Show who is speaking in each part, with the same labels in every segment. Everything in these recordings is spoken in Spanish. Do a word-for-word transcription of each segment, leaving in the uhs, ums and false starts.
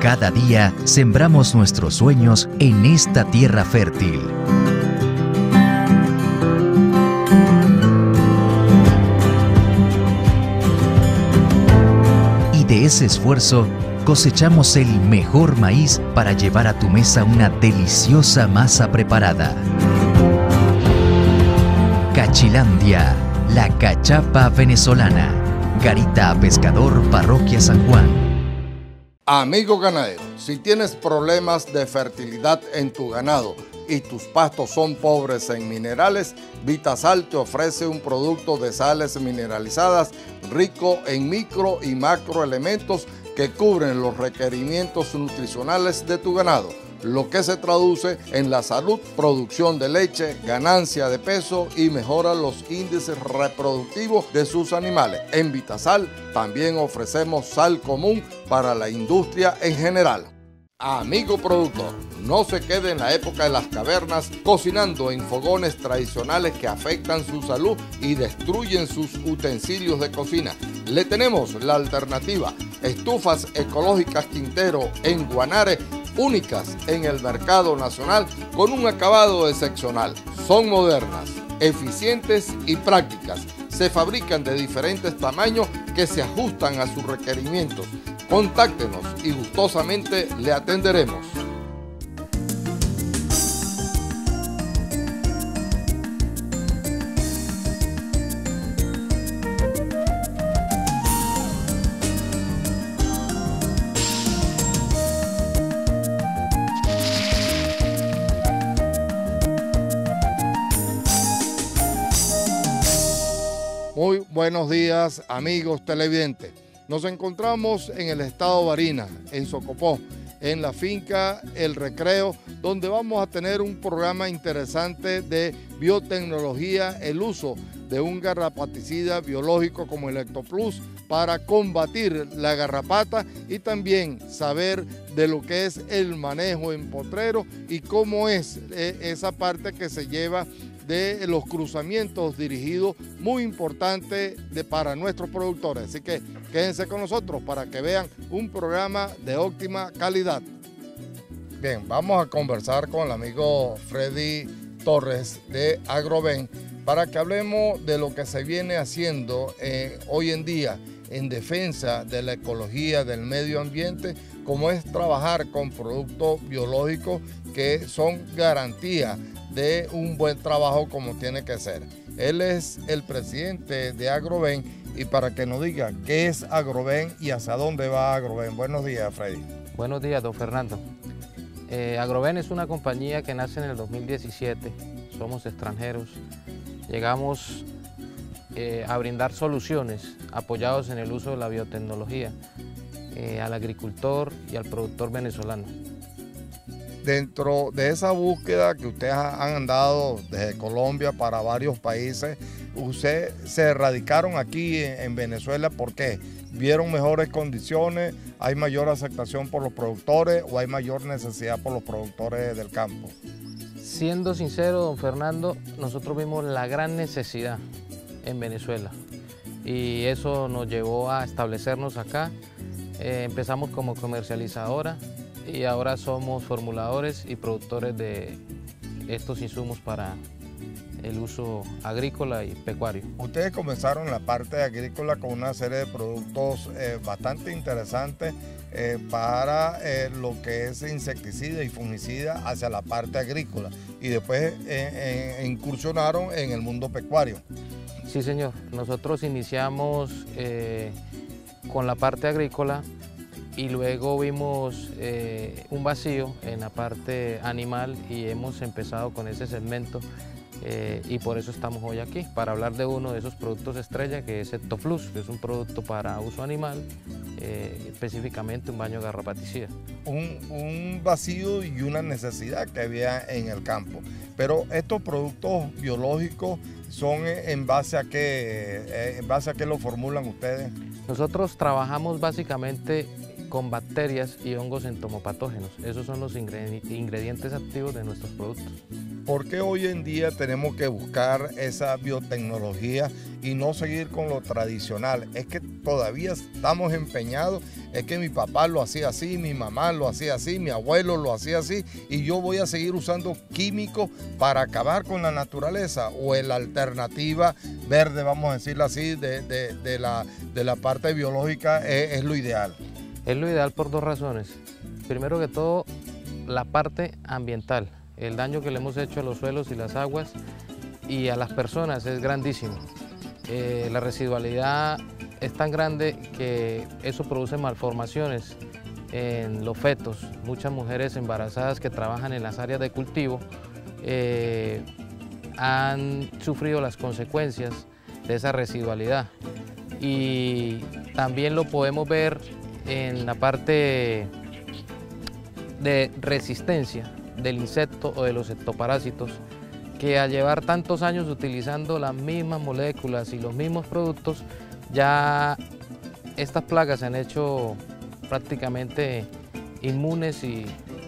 Speaker 1: Cada día sembramos nuestros sueños en esta tierra fértil. Y de ese esfuerzo cosechamos el mejor maíz para llevar a tu mesa una deliciosa masa preparada. Cachilandia, la cachapa venezolana. Garita Pescador, Parroquia San Juan.
Speaker 2: Amigo ganadero, si tienes problemas de fertilidad en tu ganado y tus pastos son pobres en minerales, Vitasal te ofrece un producto de sales mineralizadas rico en micro y macroelementos que cubren los requerimientos nutricionales de tu ganado, lo que se traduce en la salud, producción de leche, ganancia de peso y mejora los índices reproductivos de sus animales. En Vitasal también ofrecemos sal común para la industria en general. Amigo productor, no se quede en la época de las cavernas cocinando en fogones tradicionales que afectan su salud y destruyen sus utensilios de cocina. Le tenemos la alternativa, estufas ecológicas Quintero en Guanare, únicas en el mercado nacional con un acabado excepcional. Son modernas, eficientes y prácticas. Se fabrican de diferentes tamaños que se ajustan a sus requerimientos. Contáctenos y gustosamente le atenderemos. Muy buenos días, amigos televidentes. Nos encontramos en el estado Barinas, en Socopó, en la finca El Recreo, donde vamos a tener un programa interesante de biotecnología, el uso de un garrapaticida biológico como el Ectoplus para combatir la garrapata y también saber de lo que es el manejo en potrero y cómo es eh, esa parte que se lleva de los cruzamientos dirigidos, muy importante de, para nuestros productores. Así que quédense con nosotros para que vean un programa de óptima calidad. Bien, vamos a conversar con el amigo Freddy Torres de Agroven para que hablemos de lo que se viene haciendo eh, hoy en día en defensa de la ecología, del medio ambiente, como es trabajar con productos biológicos que son garantía de un buen trabajo como tiene que ser. Él es el presidente de Agroven y para que nos diga qué es Agroven y hacia dónde va Agroven. Buenos días, Freddy.
Speaker 3: Buenos días, don Fernando. Eh, Agroven es una compañía que nace en el dos mil diecisiete, somos extranjeros. Llegamos eh, a brindar soluciones apoyados en el uso de la biotecnología eh, al agricultor y al productor venezolano.
Speaker 2: Dentro de esa búsqueda que ustedes han andado desde Colombia para varios países, ustedes se radicaron aquí en Venezuela porque vieron mejores condiciones, hay mayor aceptación por los productores o hay mayor necesidad por los productores del campo.
Speaker 3: Siendo sincero, don Fernando, nosotros vimos la gran necesidad en Venezuela y eso nos llevó a establecernos acá. Eh, empezamos como comercializadora y ahora somos formuladores y productores de estos insumos para el uso agrícola y pecuario.
Speaker 2: Ustedes comenzaron la parte agrícola con una serie de productos eh, bastante interesantes eh, para eh, lo que es insecticida y fungicida hacia la parte agrícola y después eh, eh, incursionaron en el mundo pecuario.
Speaker 3: Sí, señor. Nosotros iniciamos eh, con la parte agrícola y luego vimos eh, un vacío en la parte animal y hemos empezado con ese segmento eh, y por eso estamos hoy aquí, para hablar de uno de esos productos estrella que es Ectoplus, que es un producto para uso animal, eh, específicamente un baño garrapaticida. Un,
Speaker 2: un vacío y una necesidad que había en el campo, pero estos productos biológicos son en base a qué, en base a qué lo formulan ustedes.
Speaker 3: Nosotros trabajamos básicamente con bacterias y hongos entomopatógenos. Esos son los ingredientes activos de nuestros productos.
Speaker 2: ¿Por qué hoy en día tenemos que buscar esa biotecnología y no seguir con lo tradicional? Es que todavía estamos empeñados, es que mi papá lo hacía así, mi mamá lo hacía así, mi abuelo lo hacía así, y yo voy a seguir usando químicos para acabar con la naturaleza, o en la alternativa verde, vamos a decirlo así, de, de, de, la, de la parte biológica es, es lo ideal.
Speaker 3: Es lo ideal por dos razones. Primero que todo, la parte ambiental. El daño que le hemos hecho a los suelos y las aguas y a las personas es grandísimo. Eh, la residualidad es tan grande que eso produce malformaciones en los fetos. Muchas mujeres embarazadas que trabajan en las áreas de cultivo eh, han sufrido las consecuencias de esa residualidad. Y también lo podemos ver en la parte de resistencia del insecto o de los ectoparásitos, que al llevar tantos años utilizando las mismas moléculas y los mismos productos, ya estas plagas se han hecho prácticamente inmunes y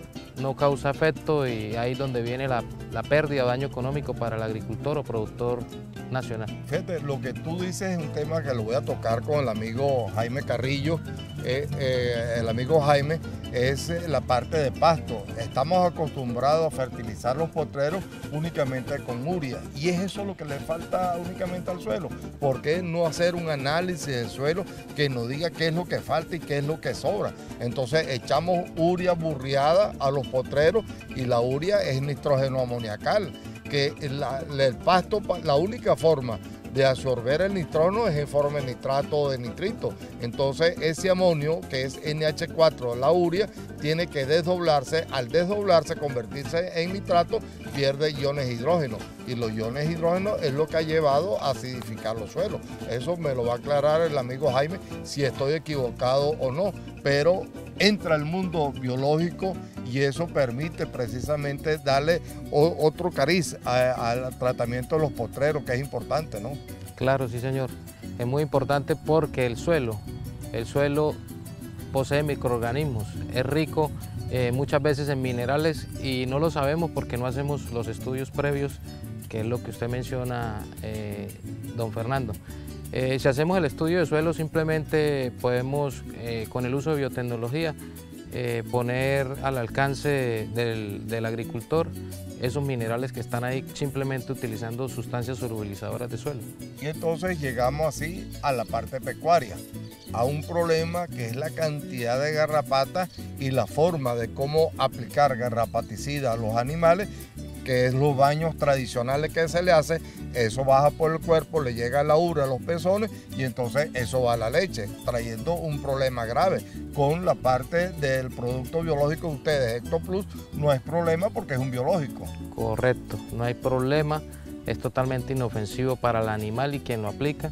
Speaker 3: no causa efecto, y ahí es donde viene la, la pérdida o daño económico para el agricultor o productor nacional.
Speaker 2: Fíjate, lo que tú dices es un tema que lo voy a tocar con el amigo Jaime Carrillo. Eh, eh, el amigo Jaime es la parte de pasto. Estamos acostumbrados a fertilizar los potreros únicamente con urea, y es eso lo que le falta únicamente al suelo. ¿Por qué no hacer un análisis del suelo que nos diga qué es lo que falta y qué es lo que sobra? Entonces echamos urea burriada a los potreros, y la urea es nitrógeno amoniacal, que la, el pasto, la única forma de absorber el nitrógeno es en forma de nitrato o de nitrito. Entonces ese amonio, que es N H cuatro, la urea, tiene que desdoblarse. Al desdoblarse, convertirse en nitrato, pierde iones de hidrógeno, y los iones de hidrógeno es lo que ha llevado a acidificar los suelos. Eso me lo va a aclarar el amigo Jaime si estoy equivocado o no, pero entra el mundo biológico y eso permite precisamente darle o, otro cariz al tratamiento de los potreros, que es importante, ¿no?
Speaker 3: Claro, sí, señor. Es muy importante porque el suelo, el suelo posee microorganismos, es rico eh, muchas veces en minerales, y no lo sabemos porque no hacemos los estudios previos, que es lo que usted menciona, eh, don Fernando. Eh, si hacemos el estudio de suelo, simplemente podemos, eh, con el uso de biotecnología, eh, poner al alcance del, del agricultor esos minerales que están ahí, simplemente utilizando sustancias solubilizadoras de suelo.
Speaker 2: Y entonces llegamos así a la parte pecuaria, a un problema que es la cantidad de garrapatas y la forma de cómo aplicar garrapaticida a los animales, que es los baños tradicionales que se le hace. Eso baja por el cuerpo, le llega la urea a los pezones, y entonces eso va a la leche, trayendo un problema grave. Con la parte del producto biológico de ustedes, Ectoplus, no es problema porque es un biológico.
Speaker 3: Correcto, no hay problema, es totalmente inofensivo para el animal y quien lo aplica,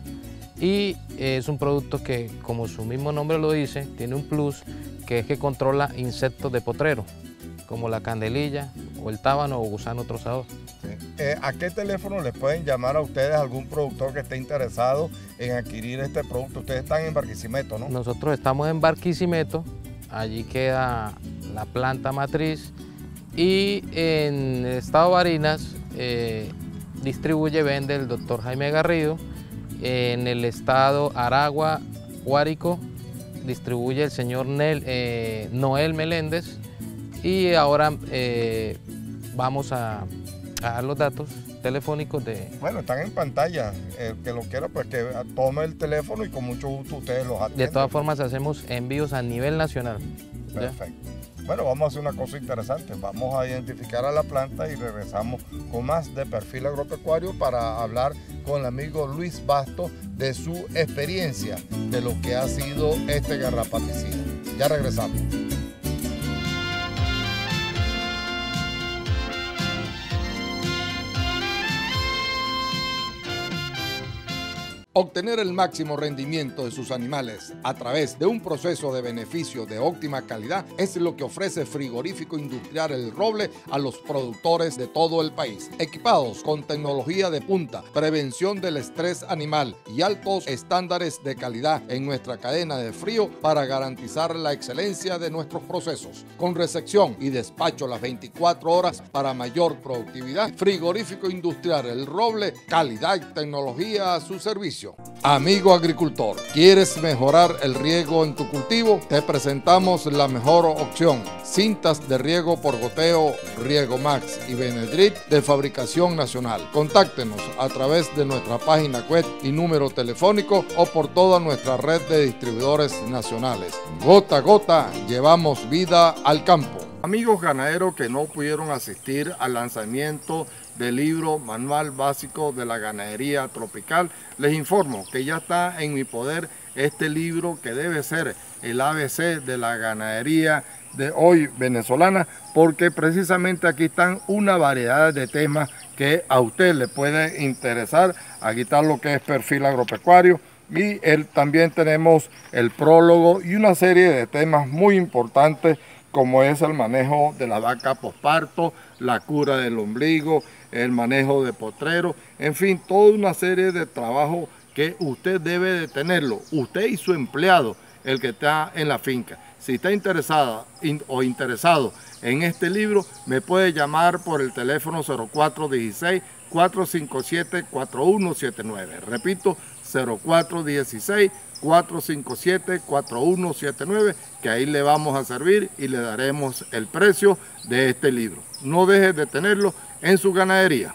Speaker 3: y es un producto que, como su mismo nombre lo dice, tiene un plus, que es que controla insectos de potrero, como la candelilla o el tábano o gusano trozador.
Speaker 2: Sí. Eh, ¿A qué teléfono les pueden llamar a ustedes algún productor que esté interesado en adquirir este producto? Ustedes están en Barquisimeto, ¿no?
Speaker 3: Nosotros estamos en Barquisimeto, allí queda la planta matriz, y en el estado Barinas eh, distribuye, vende el doctor Jaime Garrido. En el estado Aragua, Guárico, distribuye el señor Nel, eh, Noel Meléndez. Y ahora eh, vamos a, a dar los datos telefónicos de...
Speaker 2: Bueno, están en pantalla. El que lo quiera, pues que tome el teléfono y con mucho gusto ustedes los atienden.
Speaker 3: De todas formas, hacemos envíos a nivel nacional.
Speaker 2: Perfecto. ¿Ya? Bueno, vamos a hacer una cosa interesante. Vamos a identificar a la planta y regresamos con más de Perfil Agropecuario para hablar con el amigo Luis Basto de su experiencia de lo que ha sido este garrapaticida. Ya regresamos. Obtener el máximo rendimiento de sus animales a través de un proceso de beneficio de óptima calidad es lo que ofrece Frigorífico Industrial El Roble a los productores de todo el país. Equipados con tecnología de punta, prevención del estrés animal y altos estándares de calidad en nuestra cadena de frío para garantizar la excelencia de nuestros procesos. Con recepción y despacho las veinticuatro horas para mayor productividad, Frigorífico Industrial El Roble, calidad y tecnología a su servicio. Amigo agricultor, ¿quieres mejorar el riego en tu cultivo? Te presentamos la mejor opción. Cintas de riego por goteo, Riego Max y Benedrit de fabricación nacional. Contáctenos a través de nuestra página web y número telefónico o por toda nuestra red de distribuidores nacionales. Gota a gota, llevamos vida al campo. Amigos ganaderos que no pudieron asistir al lanzamiento del libro Manual Básico de la Ganadería Tropical, les informo que ya está en mi poder este libro que debe ser el A B C de la ganadería de hoy venezolana, porque precisamente aquí están una variedad de temas que a usted le puede interesar. Aquí está lo que es perfil agropecuario y el, también tenemos el prólogo y una serie de temas muy importantes como es el manejo de la vaca posparto, la cura del ombligo, el manejo de potrero, en fin, toda una serie de trabajo que usted debe de tenerlo, usted y su empleado, el que está en la finca. Si está interesada in, o interesado en este libro, me puede llamar por el teléfono cero cuatro uno seis, cuatro cinco siete, cuatro uno siete nueve. Repito, cero cuatro uno seis, cuatro cinco siete, cuatro uno siete nueve, que ahí le vamos a servir y le daremos el precio de este libro. No deje de tenerlo en su ganadería.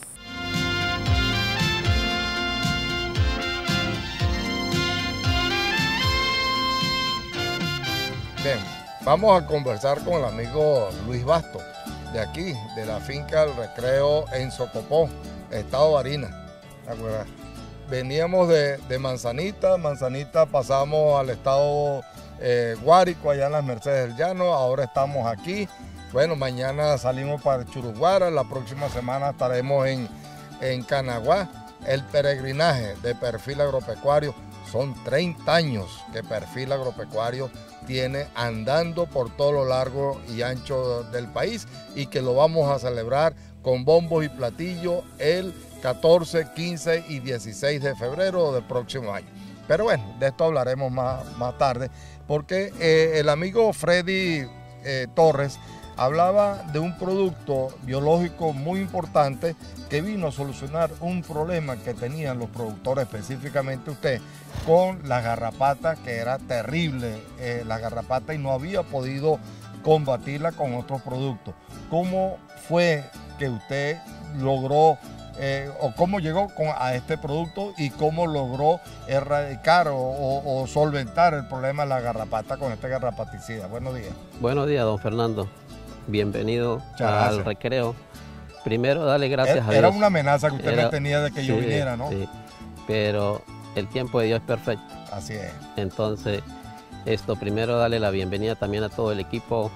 Speaker 2: Bien, vamos a conversar con el amigo Luis Basto, de aquí, de la finca El Recreo en Socopó, estado Barinas. ¿De acuerdo? Veníamos de, de Manzanita, Manzanita pasamos al estado eh, Guárico, allá en las Mercedes del Llano, ahora estamos aquí. Bueno, mañana salimos para Churuguara, la próxima semana estaremos en, en Canaguá. El peregrinaje de Perfil Agropecuario, son treinta años que Perfil Agropecuario tiene andando por todo lo largo y ancho del país y que lo vamos a celebrar con bombos y platillos el catorce, quince y dieciséis de febrero del próximo año. Pero bueno, de esto hablaremos más, más tarde, porque eh, el amigo Freddy eh, Torres hablaba de un producto biológico muy importante que vino a solucionar un problema que tenían los productores, específicamente usted, con las garrapatas, que era terrible eh, la garrapata y no había podido combatirla con otros productos. ¿Cómo fue que usted logró Eh, o cómo llegó con, a este producto y cómo logró erradicar o, o, o solventar el problema de la garrapata con este garrapaticida? Buenos días.
Speaker 4: Buenos días, don Fernando. Bienvenido al Recreo. Primero, darle gracias
Speaker 2: era,
Speaker 4: a Dios.
Speaker 2: Era una amenaza que usted
Speaker 4: era,
Speaker 2: me tenía de que
Speaker 4: sí,
Speaker 2: yo viniera, ¿no?
Speaker 4: Sí, pero el tiempo de Dios es perfecto.
Speaker 2: Así es.
Speaker 4: Entonces, esto, primero darle la bienvenida también a todo el equipo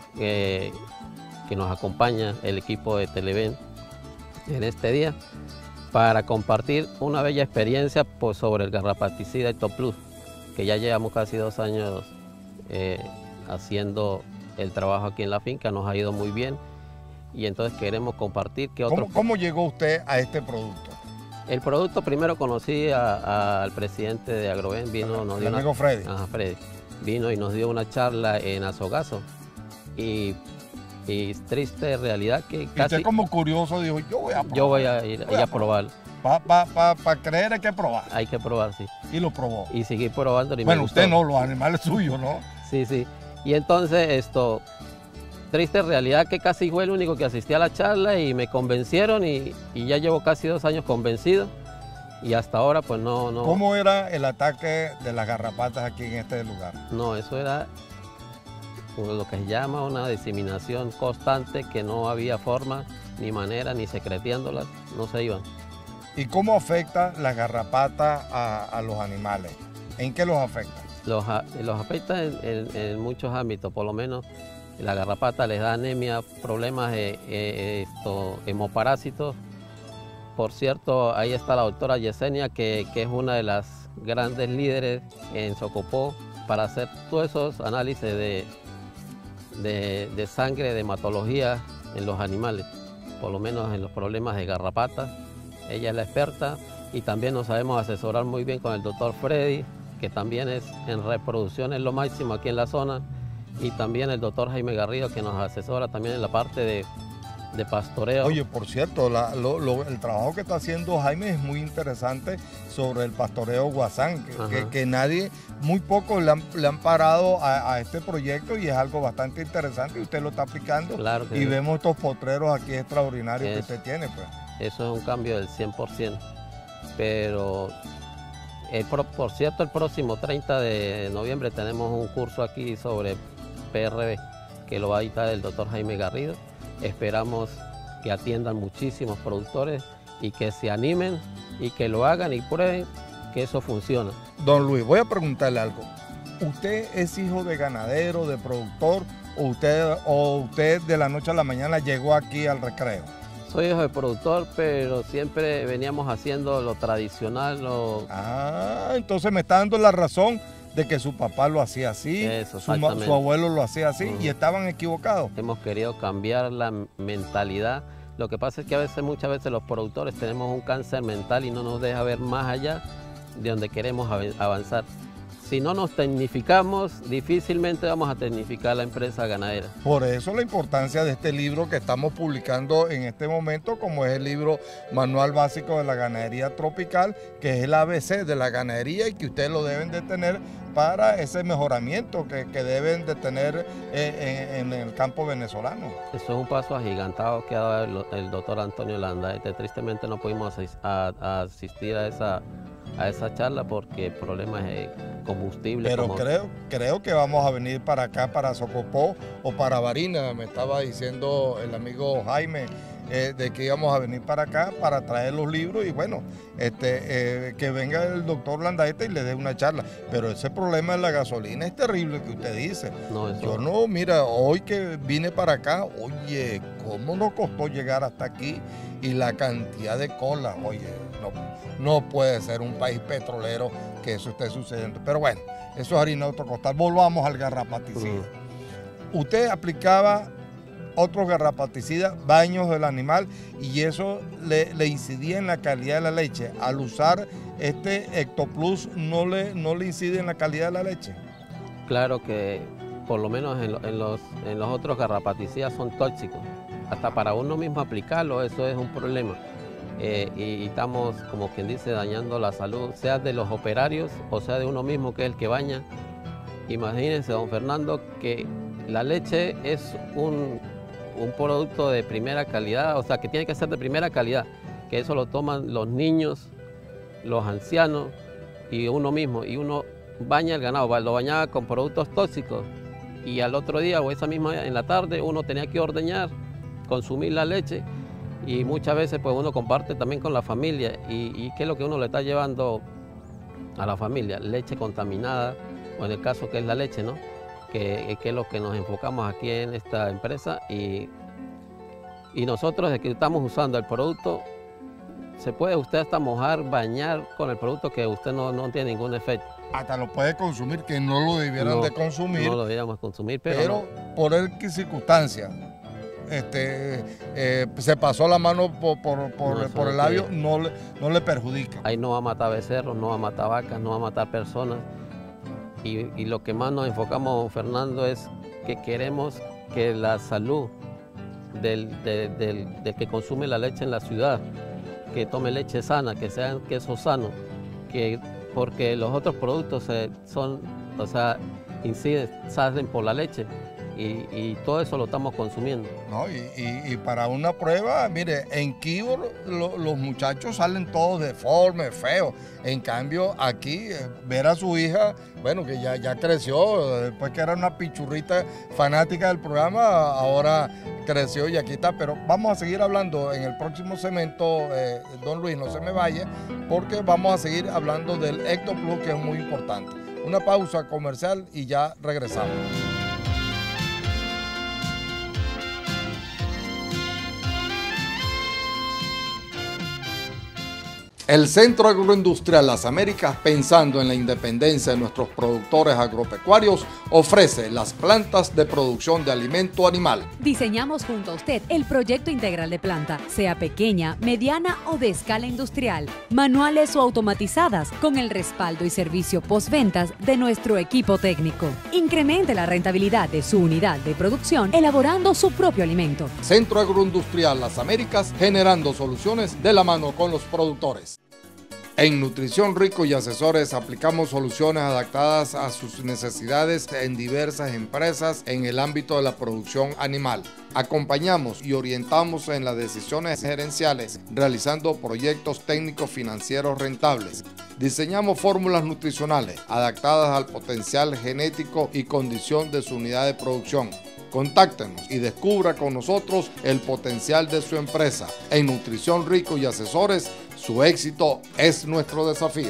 Speaker 4: eh, que nos acompaña, el equipo de Televen, en este día, para compartir una bella experiencia pues, sobre el garrapaticida y Top Plus, que ya llevamos casi dos años eh, haciendo el trabajo aquí en la finca, nos ha ido muy bien y entonces queremos compartir que otro...
Speaker 2: ¿Cómo, ¿Cómo llegó usted a este producto?
Speaker 4: El producto, primero conocí a, a, al presidente de Agroven, vino, nos dio
Speaker 2: el
Speaker 4: una,
Speaker 2: amigo Freddy.
Speaker 4: Ajá, Freddy. Vino y nos dio una charla en Azogazo y Y triste realidad que casi...
Speaker 2: Y usted como curioso dijo, yo voy a probar.
Speaker 4: Yo voy a ir,
Speaker 2: voy
Speaker 4: a,
Speaker 2: a
Speaker 4: probar.
Speaker 2: Para pa, pa, pa creer hay que probar.
Speaker 4: Hay que probar, sí.
Speaker 2: Y lo probó.
Speaker 4: Y seguir probando. Y
Speaker 2: bueno,
Speaker 4: me
Speaker 2: usted
Speaker 4: gustó.
Speaker 2: no, los animales suyos, ¿no?
Speaker 4: Sí, sí. Y entonces esto, triste realidad que casi fue el único que asistí a la charla y me convencieron y, y ya llevo casi dos años convencido. Y hasta ahora pues no, no...
Speaker 2: ¿Cómo era el ataque de las garrapatas aquí en este lugar?
Speaker 4: No, eso era lo que se llama una diseminación constante, que no había forma, ni manera, ni secretiándolas, no se iban.
Speaker 2: ¿Y cómo afecta la garrapata a, a los animales? ¿En qué los afecta?
Speaker 4: Los, los afecta en, en, en muchos ámbitos, por lo menos la garrapata les da anemia, problemas de eh, esto, hemoparásitos, Por cierto, ahí está la doctora Yesenia, que, que es una de las grandes líderes en Socopó para hacer todos esos análisis de, de, de sangre, de hematología en los animales, por lo menos en los problemas de garrapatas. Ella es la experta y también nos sabemos asesorar muy bien con el doctor Freddy, que también es en reproducción, es lo máximo aquí en la zona, y también el doctor Jaime Garrido, que nos asesora también en la parte de, de pastoreo.
Speaker 2: Oye, por cierto, la, lo, lo, el trabajo que está haciendo Jaime es muy interesante sobre el pastoreo guasán, que, que, que nadie, muy pocos le han, le han parado a, a este proyecto y es algo bastante interesante y usted lo está aplicando.
Speaker 4: Claro que
Speaker 2: y
Speaker 4: sí.
Speaker 2: Vemos estos potreros aquí extraordinarios
Speaker 4: Es,
Speaker 2: que usted tiene, pues.
Speaker 4: Eso es un cambio del cien por ciento, pero el, por cierto, el próximo treinta de noviembre tenemos un curso aquí sobre P R V que lo va a dictar el doctor Jaime Garrido. Esperamos que atiendan muchísimos productores y que se animen y que lo hagan y prueben que eso funciona.
Speaker 2: Don Luis, voy a preguntarle algo. ¿Usted es hijo de ganadero, de productor, o usted, o usted de la noche a la mañana llegó aquí al recreo?
Speaker 4: Soy hijo de productor, pero siempre veníamos haciendo lo tradicional. Lo...
Speaker 2: Ah, entonces me está dando la razón de que su papá lo hacía así,
Speaker 4: Eso,
Speaker 2: su, su abuelo lo hacía así, uh-huh. y estaban equivocados.
Speaker 4: Hemos querido cambiar la mentalidad. Lo que pasa es que a veces, muchas veces los productores tenemos un cáncer mental y no nos deja ver más allá de donde queremos avanzar. Si no nos tecnificamos, difícilmente vamos a tecnificar la empresa ganadera.
Speaker 2: Por eso la importancia de este libro que estamos publicando en este momento, como es el libro Manual Básico de la Ganadería Tropical, que es el A B C de la ganadería y que ustedes lo deben de tener para ese mejoramiento que, que deben de tener eh, en, en el campo venezolano.
Speaker 4: Eso es un paso agigantado que ha dado el, el doctor Antonio Landa. Este, tristemente no pudimos asist, a, a asistir a esa, a esa charla porque el problema es combustible.
Speaker 2: Pero
Speaker 4: como...
Speaker 2: creo, creo que vamos a venir para acá, para Socopó o para Barinas. Me estaba diciendo el amigo Jaime eh, de que íbamos a venir para acá para traer los libros y bueno, este, eh, que venga el doctor Landaeta y le dé una charla. Pero ese problema de la gasolina es terrible que usted dice.
Speaker 4: No, eso...
Speaker 2: Yo no, mira, hoy que vine para acá, oye, ¿cómo nos costó llegar hasta aquí? Y la cantidad de colas, oye, no, no puede ser un país petrolero que eso esté sucediendo. Pero bueno, eso es harina de otro costal. Volvamos al garrapaticida. Uh-huh. Usted aplicaba otros garrapaticidas, baños del animal, y eso le, le incidía en la calidad de la leche. Al usar este Ectoplus, ¿no le, no le incide en la calidad de la leche?
Speaker 4: Claro que por lo menos en, lo, en, los, en los otros garrapaticidas son tóxicos. Hasta para uno mismo aplicarlo, eso es un problema. Eh, y, y estamos, como quien dice, dañando la salud, sea de los operarios o sea de uno mismo que es el que baña. Imagínense, don Fernando, que la leche es un, un producto de primera calidad, o sea, que tiene que ser de primera calidad, que eso lo toman los niños, los ancianos y uno mismo, y uno baña el ganado, lo bañaba con productos tóxicos, y al otro día o esa misma en la tarde uno tenía que ordeñar, consumir la leche, y muchas veces pues uno comparte también con la familia, y, y ¿qué es lo que uno le está llevando a la familia? Leche contaminada, o en el caso que es la leche, ¿no? Que, que es lo que nos enfocamos aquí en esta empresa, y, y nosotros de que estamos usando el producto, se puede usted hasta mojar, bañar con el producto que usted no, no tiene ningún efecto.
Speaker 2: Hasta lo puede consumir, que no lo debieran
Speaker 4: no,
Speaker 2: de consumir.
Speaker 4: No lo deberíamos consumir, pero,
Speaker 2: pero
Speaker 4: no.
Speaker 2: por el circunstancia. Este, eh, se pasó la mano por, por, por, no, por el labio, no le, no le perjudica.
Speaker 4: Ahí no va a matar becerros, no va a matar vacas, no va a matar personas. Y, y lo que más nos enfocamos, Fernando, es que queremos que la salud del, de, del, del que consume la leche en la ciudad, que tome leche sana, que sean quesos sanos, que, porque los otros productos se, son, o sea, inciden, salen por la leche. Y, y todo eso lo estamos consumiendo.
Speaker 2: No, y, y, y para una prueba, mire, en Kibor lo, los muchachos salen todos deformes, feos. En cambio, aquí, eh, ver a su hija, bueno, que ya, ya creció, después que era una pichurrita fanática del programa, ahora creció y aquí está. Pero vamos a seguir hablando en el próximo segmento, eh, don Luis, no se me vaya, porque vamos a seguir hablando del Ectoplus, que es muy importante. Una pausa comercial y ya regresamos. El Centro Agroindustrial Las Américas, pensando en la independencia de nuestros productores agropecuarios, ofrece las plantas de producción de alimento animal.
Speaker 5: Diseñamos junto a usted el proyecto integral de planta, sea pequeña, mediana o de escala industrial, manuales o automatizadas, con el respaldo y servicio postventas de nuestro equipo técnico. Incremente la rentabilidad de su unidad de producción elaborando su propio alimento.
Speaker 2: Centro Agroindustrial Las Américas, generando soluciones de la mano con los productores. En Nutrición Rico y Asesores aplicamos soluciones adaptadas a sus necesidades en diversas empresas en el ámbito de la producción animal. Acompañamos y orientamos en las decisiones gerenciales, realizando proyectos técnicos financieros rentables. Diseñamos fórmulas nutricionales adaptadas al potencial genético y condición de su unidad de producción. Contáctenos y descubra con nosotros el potencial de su empresa. En Nutrición Rico y Asesores, su éxito es nuestro desafío.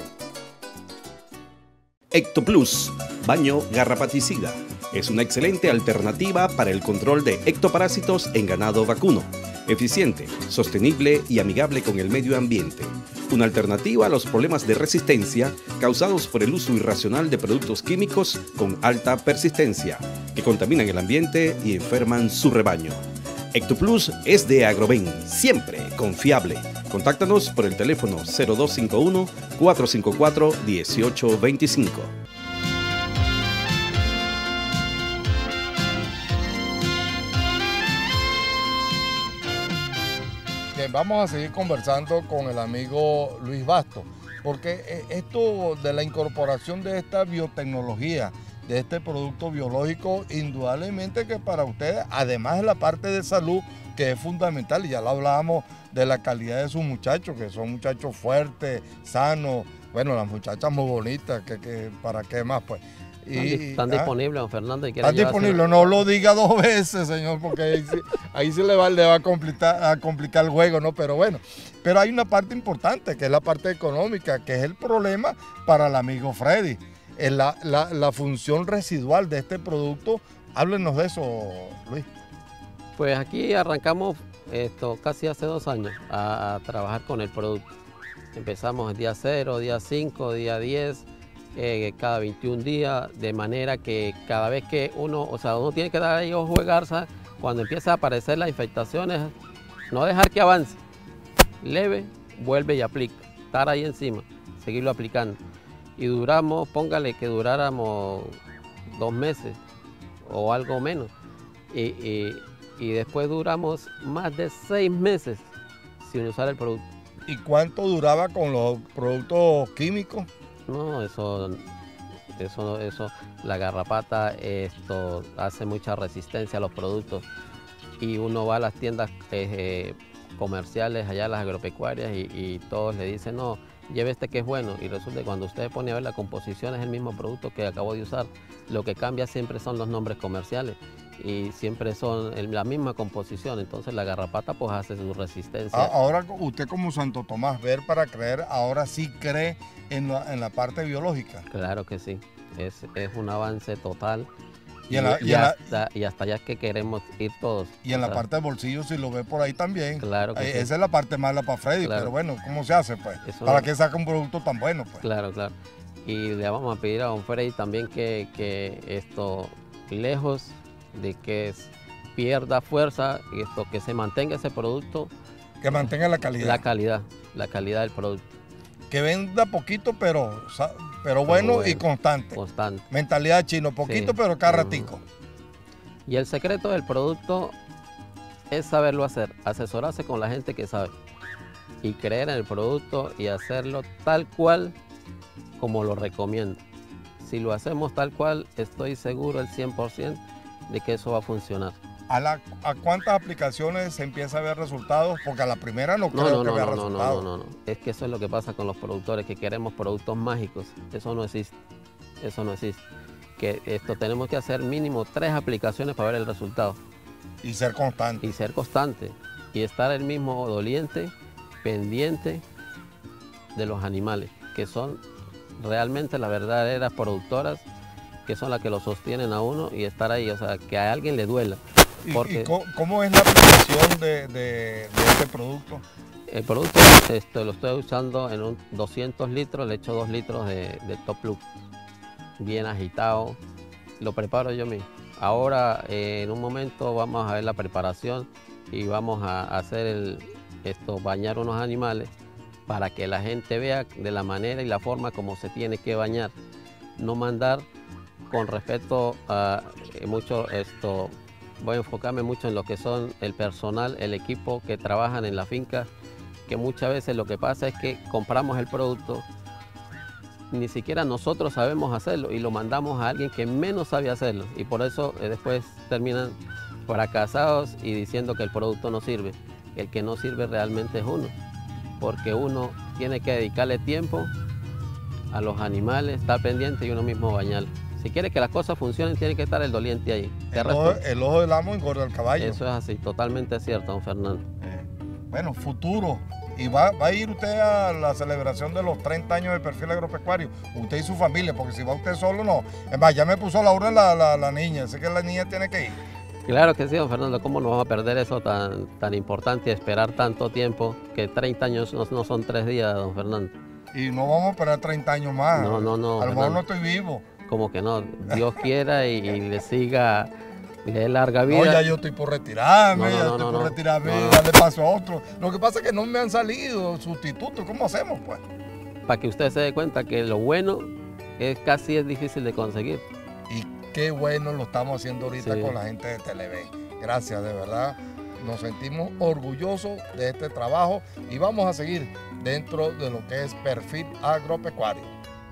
Speaker 6: Ectoplus, baño garrapaticida. Es una excelente alternativa para el control de ectoparásitos en ganado vacuno. Eficiente, sostenible y amigable con el medio ambiente. Una alternativa a los problemas de resistencia causados por el uso irracional de productos químicos con alta persistencia, que contaminan el ambiente y enferman su rebaño. Ectoplus es de Agroven, siempre confiable. Contáctanos por el teléfono cero dos cinco uno, cuatro cinco cuatro, uno ocho dos cinco.
Speaker 2: Bien, vamos a seguir conversando con el amigo Luis Bastos, porque esto de la incorporación de esta biotecnología, de este producto biológico, indudablemente que para ustedes, además de la parte de salud, que es fundamental, y ya lo hablábamos de la calidad de sus muchachos, que son muchachos fuertes, sanos, bueno, las muchachas muy bonitas, que, que para qué más, pues.
Speaker 4: Y, están ¿ah? disponibles, don Fernando.
Speaker 2: Están disponibles, no lo diga dos veces, señor, porque ahí, sí, ahí sí le va, le va a, complicar, a complicar el juego, ¿no? Pero bueno, pero hay una parte importante, que es la parte económica, que es el problema para el amigo Freddy. La, la, la función residual de este producto, háblenos de eso, Luis.
Speaker 4: Pues aquí arrancamos esto casi hace dos años a, a trabajar con el producto. Empezamos el día cero, día cinco, día diez, eh, cada veintiún días, de manera que cada vez que uno, o sea, uno tiene que dar ahí ojo de garza, cuando empieza a aparecer las infectaciones, no dejar que avance, leve, vuelve y aplica, estar ahí encima, seguirlo aplicando. Y duramos, póngale que duráramos dos meses o algo menos. Y, y, y después duramos más de seis meses sin usar el producto.
Speaker 2: ¿Y cuánto duraba con los productos químicos?
Speaker 4: No, eso, eso, eso, la garrapata esto hace mucha resistencia a los productos. Y uno va a las tiendas eh, comerciales, allá a las agropecuarias, y, y todos le dicen, no, lleve este que es bueno, y resulta que cuando usted pone a ver la composición es el mismo producto que acabo de usar. Lo que cambia siempre son los nombres comerciales y siempre son la misma composición, entonces la garrapata pues hace su resistencia.
Speaker 2: Ahora usted como Santo Tomás, ver para creer, ahora sí cree en la, en la parte biológica.
Speaker 4: Claro que sí, es, es un avance total.
Speaker 2: Y, en la, y,
Speaker 4: y,
Speaker 2: en
Speaker 4: hasta,
Speaker 2: la,
Speaker 4: y hasta allá es que queremos ir todos.
Speaker 2: Y en la parte del bolsillo, si lo ve por ahí también.
Speaker 4: Claro que
Speaker 2: eh,
Speaker 4: sí.
Speaker 2: Esa es la parte mala para Freddy,
Speaker 4: claro.
Speaker 2: Pero bueno, ¿cómo se hace pues?
Speaker 4: Eso
Speaker 2: ¿Para
Speaker 4: es...
Speaker 2: qué saca un producto tan bueno pues?
Speaker 4: Claro, claro. Y le vamos a pedir a don Freddy también que, que esto, lejos de que pierda fuerza, esto, que se mantenga ese producto.
Speaker 2: Que mantenga la calidad.
Speaker 4: La calidad, la calidad del producto.
Speaker 2: Que venda poquito, pero, pero bueno, bueno y constante.
Speaker 4: Constante.
Speaker 2: Mentalidad chino, poquito, sí. Pero cada ratico.
Speaker 4: Y el secreto del producto es saberlo hacer, asesorarse con la gente que sabe y creer en el producto y hacerlo tal cual como lo recomiendo. Si lo hacemos tal cual, estoy seguro al cien por ciento de que eso va a funcionar.
Speaker 2: ¿A, la, ¿A cuántas aplicaciones se empieza a ver resultados? Porque a la primera no, no creo
Speaker 4: no,
Speaker 2: que
Speaker 4: no,
Speaker 2: vea
Speaker 4: no,
Speaker 2: resultados.
Speaker 4: No, no, no, no. Es que eso es lo que pasa con los productores, que queremos productos mágicos. Eso no existe. Eso no existe. Que esto tenemos que hacer mínimo tres aplicaciones para ver el resultado.
Speaker 2: Y ser constante.
Speaker 4: Y ser constante. Y estar el mismo doliente, pendiente de los animales, que son realmente las verdaderas productoras, que son las que lo sostienen a uno, y estar ahí, o sea, que a alguien le duela.
Speaker 2: ¿Y,
Speaker 4: porque,
Speaker 2: y cómo, cómo es la aplicación de, de, de este producto?
Speaker 4: El producto este, lo estoy usando en un doscientos litros, le echo dos litros de, de Top Loop, bien agitado, lo preparo yo mismo. Ahora eh, en un momento vamos a ver la preparación y vamos a hacer el, esto, bañar unos animales para que la gente vea de la manera y la forma como se tiene que bañar. No mandar con respecto a eh, mucho esto, voy a enfocarme mucho en lo que son el personal, el equipo que trabajan en la finca, que muchas veces lo que pasa es que compramos el producto, ni siquiera nosotros sabemos hacerlo y lo mandamos a alguien que menos sabe hacerlo y por eso eh, después terminan fracasados y diciendo que el producto no sirve. El que no sirve realmente es uno, porque uno tiene que dedicarle tiempo a los animales, estar pendiente y uno mismo bañarlo. Si quiere que las cosas funcionen, tiene que estar el doliente ahí.
Speaker 2: El ojo, el ojo del amo engorda al caballo.
Speaker 4: Eso es así, totalmente cierto, don Fernando.
Speaker 2: Eh, bueno, futuro. ¿Y va, va a ir usted a la celebración de los treinta años del Perfil Agropecuario? Usted y su familia, porque si va usted solo, no. Es más, ya me puso la orden la, la, la niña, sé que la niña tiene que ir.
Speaker 4: Claro que sí, don Fernando, ¿cómo no vamos a perder eso tan, tan importante y esperar tanto tiempo? Que treinta años no, no son tres días, don Fernando.
Speaker 2: Y no vamos a esperar treinta años más.
Speaker 4: No, no, no.
Speaker 2: A lo mejor no estoy vivo.
Speaker 4: Como que no, Dios quiera y, y le siga, y le dé larga vida.
Speaker 2: No, ya yo estoy por retirarme,
Speaker 4: no, no,
Speaker 2: ya
Speaker 4: no,
Speaker 2: estoy
Speaker 4: no,
Speaker 2: por
Speaker 4: no.
Speaker 2: retirarme,
Speaker 4: no, no.
Speaker 2: darle paso a otro. Lo que pasa es que no me han salido sustitutos, ¿cómo hacemos pues?
Speaker 4: Para que usted se dé cuenta que lo bueno es casi es difícil de conseguir.
Speaker 2: Y qué bueno lo estamos haciendo ahorita
Speaker 4: Sí.
Speaker 2: con la gente de Televen. Gracias, de verdad. Nos sentimos orgullosos de este trabajo y vamos a seguir dentro de lo que es Perfil Agropecuario.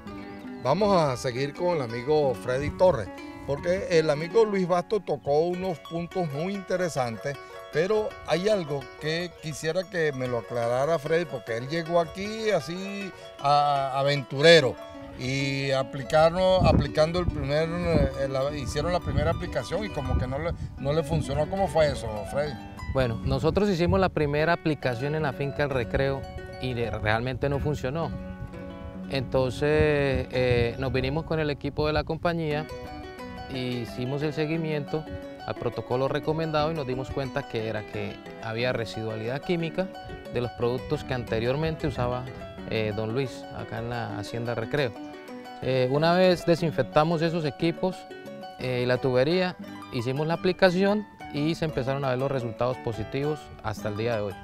Speaker 2: Vamos a seguir con el amigo Freddy Torres, porque el amigo Luis Basto tocó unos puntos muy interesantes, pero hay algo que quisiera que me lo aclarara Freddy, porque él llegó aquí así a, aventurero y aplicaron, aplicando el primer, eh, la, hicieron la primera aplicación y como que no le, no le funcionó. ¿Cómo fue eso, Freddy?
Speaker 3: Bueno, nosotros hicimos la primera aplicación en la finca El Recreo y de- realmente no funcionó. Entonces eh, nos vinimos con el equipo de la compañía, hicimos el seguimiento al protocolo recomendado y nos dimos cuenta que era que había residualidad química de los productos que anteriormente usaba eh, don Luis acá en la Hacienda Recreo. Eh, una vez desinfectamos esos equipos y eh, la tubería, hicimos la aplicación y se empezaron a ver los resultados positivos hasta el día de hoy.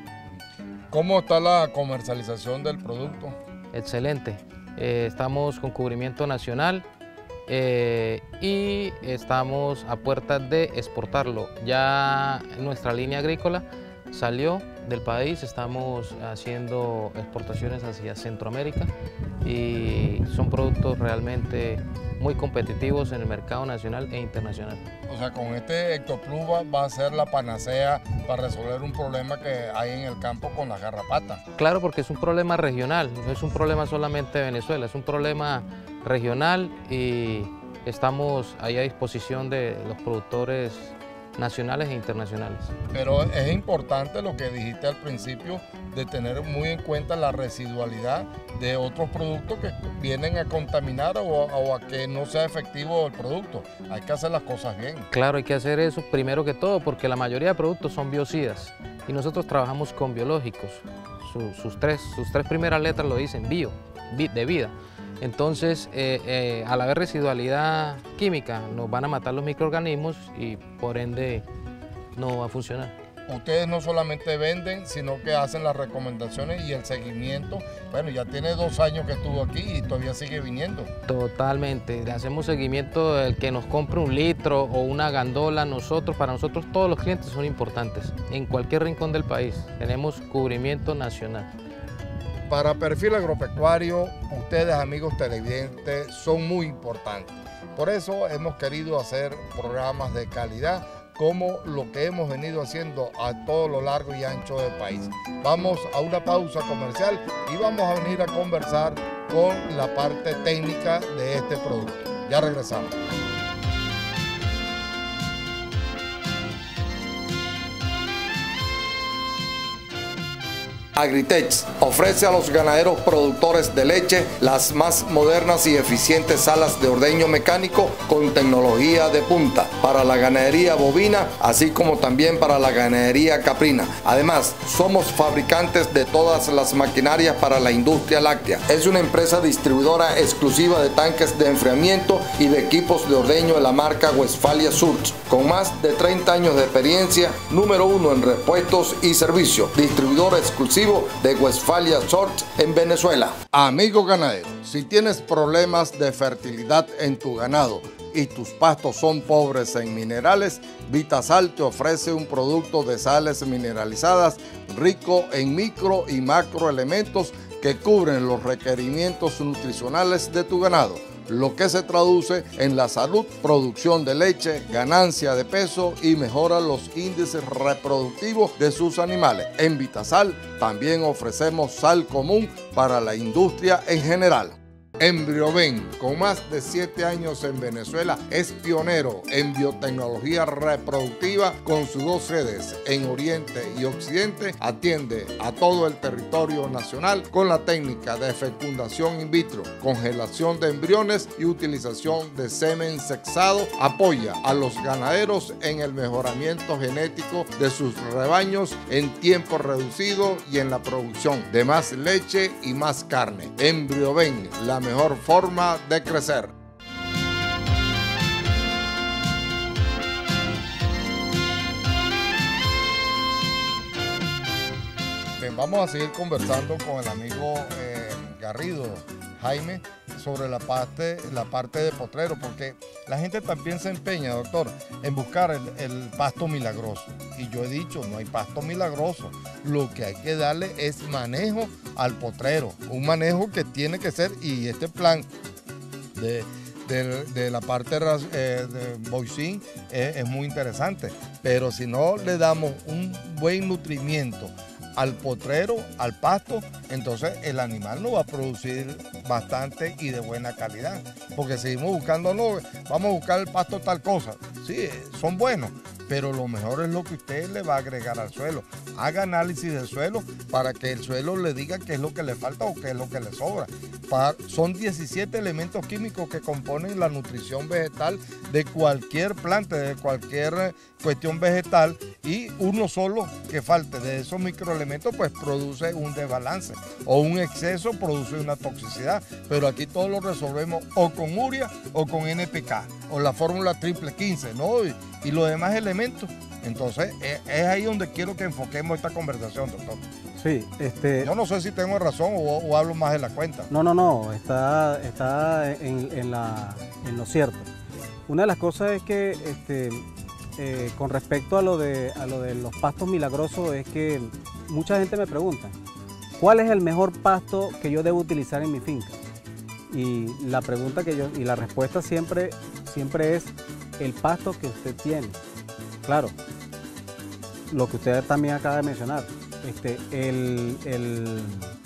Speaker 2: ¿Cómo está la comercialización del producto?
Speaker 3: Excelente. Eh, estamos con cubrimiento nacional eh, y estamos a puertas de exportarlo. Ya nuestra línea agrícola salió del país, estamos haciendo exportaciones hacia Centroamérica y son productos realmente muy competitivos en el mercado nacional e internacional.
Speaker 2: O sea, con este Ectoplus va, va a ser la panacea para resolver un problema que hay en el campo con las garrapatas.
Speaker 3: Claro, porque es un problema regional, no es un problema solamente de Venezuela, es un problema regional y estamos ahí a disposición de los productores nacionales e internacionales.
Speaker 2: Pero es importante lo que dijiste al principio de tener muy en cuenta la residualidad de otros productos que vienen a contaminar o, o a que no sea efectivo el producto. Hay que hacer las cosas bien.
Speaker 3: Claro, hay que hacer eso primero que todo porque la mayoría de productos son biocidas y nosotros trabajamos con biológicos. Su- sus, tres, sus tres primeras letras lo dicen bio, vi- de vida. Entonces, eh, eh, al haber residualidad química, nos van a matar los microorganismos y por ende no va a funcionar.
Speaker 2: Ustedes no solamente venden, sino que hacen las recomendaciones y el seguimiento. Bueno, ya tiene dos años que estuvo aquí y todavía sigue viniendo.
Speaker 3: Totalmente, le hacemos seguimiento del que nos compre un litro o una gandola. Nosotros, para nosotros todos los clientes son importantes, en cualquier rincón del país. Tenemos cubrimiento nacional.
Speaker 2: Para Perfil Agropecuario, ustedes, amigos televidentes, son muy importantes. Por eso hemos querido hacer programas de calidad como lo que hemos venido haciendo a todo lo largo y ancho del país. Vamos a una pausa comercial y vamos a venir a conversar con la parte técnica de este producto. Ya regresamos. Agritex ofrece a los ganaderos productores de leche las más modernas y eficientes salas de ordeño mecánico con tecnología de punta para la ganadería bovina, así como también para la ganadería caprina. Además, somos fabricantes de todas las maquinarias para la industria láctea. Es una empresa distribuidora exclusiva de tanques de enfriamiento y de equipos de ordeño de la marca Westfalia Surge, con más de treinta años de experiencia, número uno en repuestos y servicios, distribuidor exclusivo de Westfalia Surge en Venezuela. Amigo ganadero, si tienes problemas de fertilidad en tu ganado y tus pastos son pobres en minerales, Vitasal te ofrece un producto de sales mineralizadas rico en micro y macroelementos que cubren los requerimientos nutricionales de tu ganado, lo que se traduce en la salud, producción de leche, ganancia de peso y mejora los índices reproductivos de sus animales. En Vitasal también ofrecemos sal común para la industria en general. Embrioven, con más de siete años en Venezuela, es pionero en biotecnología reproductiva con sus dos sedes en Oriente y Occidente. Atiende a todo el territorio nacional con la técnica de fecundación in vitro, congelación de embriones y utilización de semen sexado. Apoya a los ganaderos en el mejoramiento genético de sus rebaños en tiempo reducido y en la producción de más leche y más carne. Embrioven, la mejor forma de crecer. Bien, vamos a seguir conversando con el amigo eh, Garrido, Jaime, sobre la parte, la parte de potrero, porque la gente también se empeña, doctor, en buscar el, el pasto milagroso. Y yo he dicho, no hay pasto milagroso. Lo que hay que darle es manejo al potrero, un manejo que tiene que ser, y este plan de, de, de la parte eh, de Boicín es, es muy interesante, pero si no le damos un buen nutrimiento al potrero, al pasto, entonces el animal no va a producir bastante y de buena calidad, porque seguimos buscando, no, vamos a buscar el pasto tal cosa, sí, son buenos, pero lo mejor es lo que usted le va a agregar al suelo. Haga análisis del suelo para que el suelo le diga qué es lo que le falta o qué es lo que le sobra. Para, son diecisiete elementos químicos que componen la nutrición vegetal de cualquier planta, de cualquier cuestión vegetal, y uno solo que falte de esos microelementos pues produce un desbalance, o un exceso produce una toxicidad, pero aquí todo lo resolvemos o con urea o con N P K o la fórmula triple quince, ¿no? Y, y los demás elementos. Entonces es, es ahí donde quiero que enfoquemos esta conversación, doctor.
Speaker 7: Sí, este...
Speaker 2: Yo no sé si tengo razón o, o hablo más de la cuenta.
Speaker 7: No, no, no, está, está en, en, la, en lo cierto. Una de las cosas es que este, eh, con respecto a lo, de, a lo de los pastos milagrosos es que mucha gente me pregunta, ¿cuál es el mejor pasto que yo debo utilizar en mi finca? Y la pregunta que yo, y la respuesta siempre, siempre es el pasto que usted tiene. Claro, lo que usted también acaba de mencionar, este, el, el,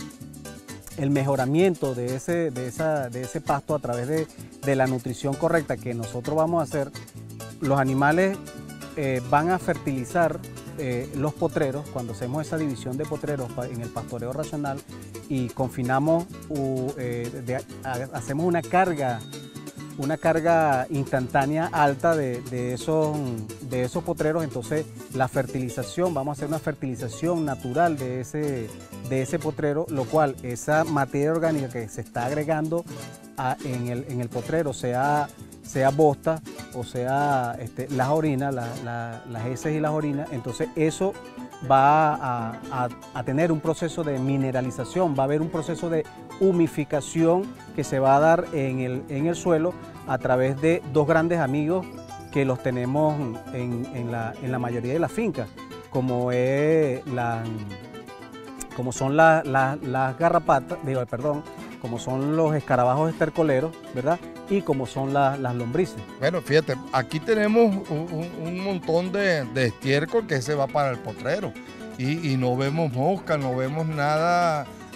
Speaker 7: el mejoramiento de ese, de, esa, de ese pasto a través de, de la nutrición correcta que nosotros vamos a hacer, los animales eh, van a fertilizar eh, los potreros cuando hacemos esa división de potreros en el pastoreo racional y confinamos, uh, eh, de, a, hacemos una carga una carga instantánea alta de, de, esos, de esos potreros, entonces la fertilización, vamos a hacer una fertilización natural de ese, de ese potrero, lo cual esa materia orgánica que se está agregando a, en, el, en el potrero, sea, sea bosta o sea este, las orinas, la, la, las heces y las orinas, entonces eso va a, a, a tener un proceso de mineralización, va a haber un proceso de humificación que se va a dar en el, en el suelo a través de dos grandes amigos que los tenemos en, en, la, en la mayoría de las fincas, como, es la, como son las la, la garrapatas, digo, perdón, como son los escarabajos estercoleros, ¿verdad? Y como son la, las lombrices.
Speaker 2: Bueno, fíjate, aquí tenemos un, un montón de, de estiércol que se va para el potrero y, y no vemos mosca, no vemos nada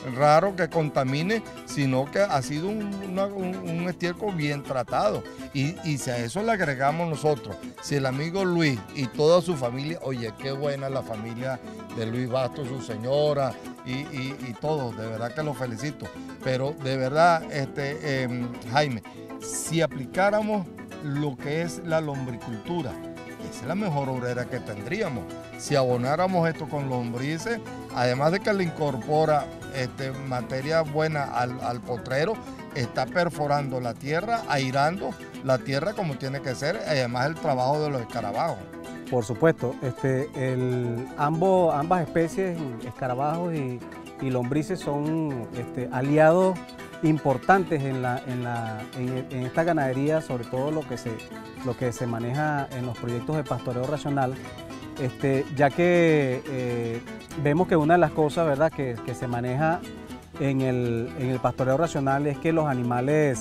Speaker 2: raro que contamine, sino que ha sido un, una, un, un estiércol bien tratado. Y, y si a eso le agregamos nosotros, si el amigo Luis y toda su familia, oye, qué buena la familia de Luis Bastos, su señora y, y, y todos, de verdad que los felicito. Pero de verdad, este, eh, Jaime, si aplicáramos lo que es la lombricultura, esa es la mejor obrera que tendríamos. Si abonáramos esto con lombrices, además de que le incorpora este, materia buena al, al potrero, está perforando la tierra, airando la tierra como tiene que ser, además el trabajo de los escarabajos.
Speaker 7: Por supuesto, este, el, ambos, ambas especies, escarabajos y, y lombrices, son este, aliados importantes en, la, en, la, en, en esta ganadería, sobre todo lo que se, lo que se maneja en los proyectos de pastoreo racional, este, ya que eh, vemos que una de las cosas, ¿verdad?, que, que se maneja en el, en el pastoreo racional es que los animales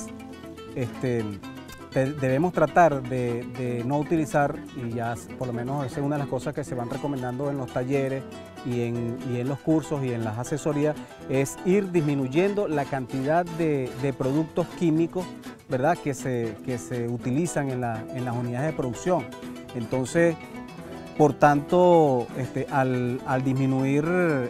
Speaker 7: este, te, debemos tratar de, de no utilizar, y ya por lo menos esa es una de las cosas que se van recomendando en los talleres y en, y en los cursos y en las asesorías, es ir disminuyendo la cantidad de, de productos químicos, ¿verdad?, que se, que se utilizan en, la, en las unidades de producción. Entonces, por tanto, este, al, al disminuir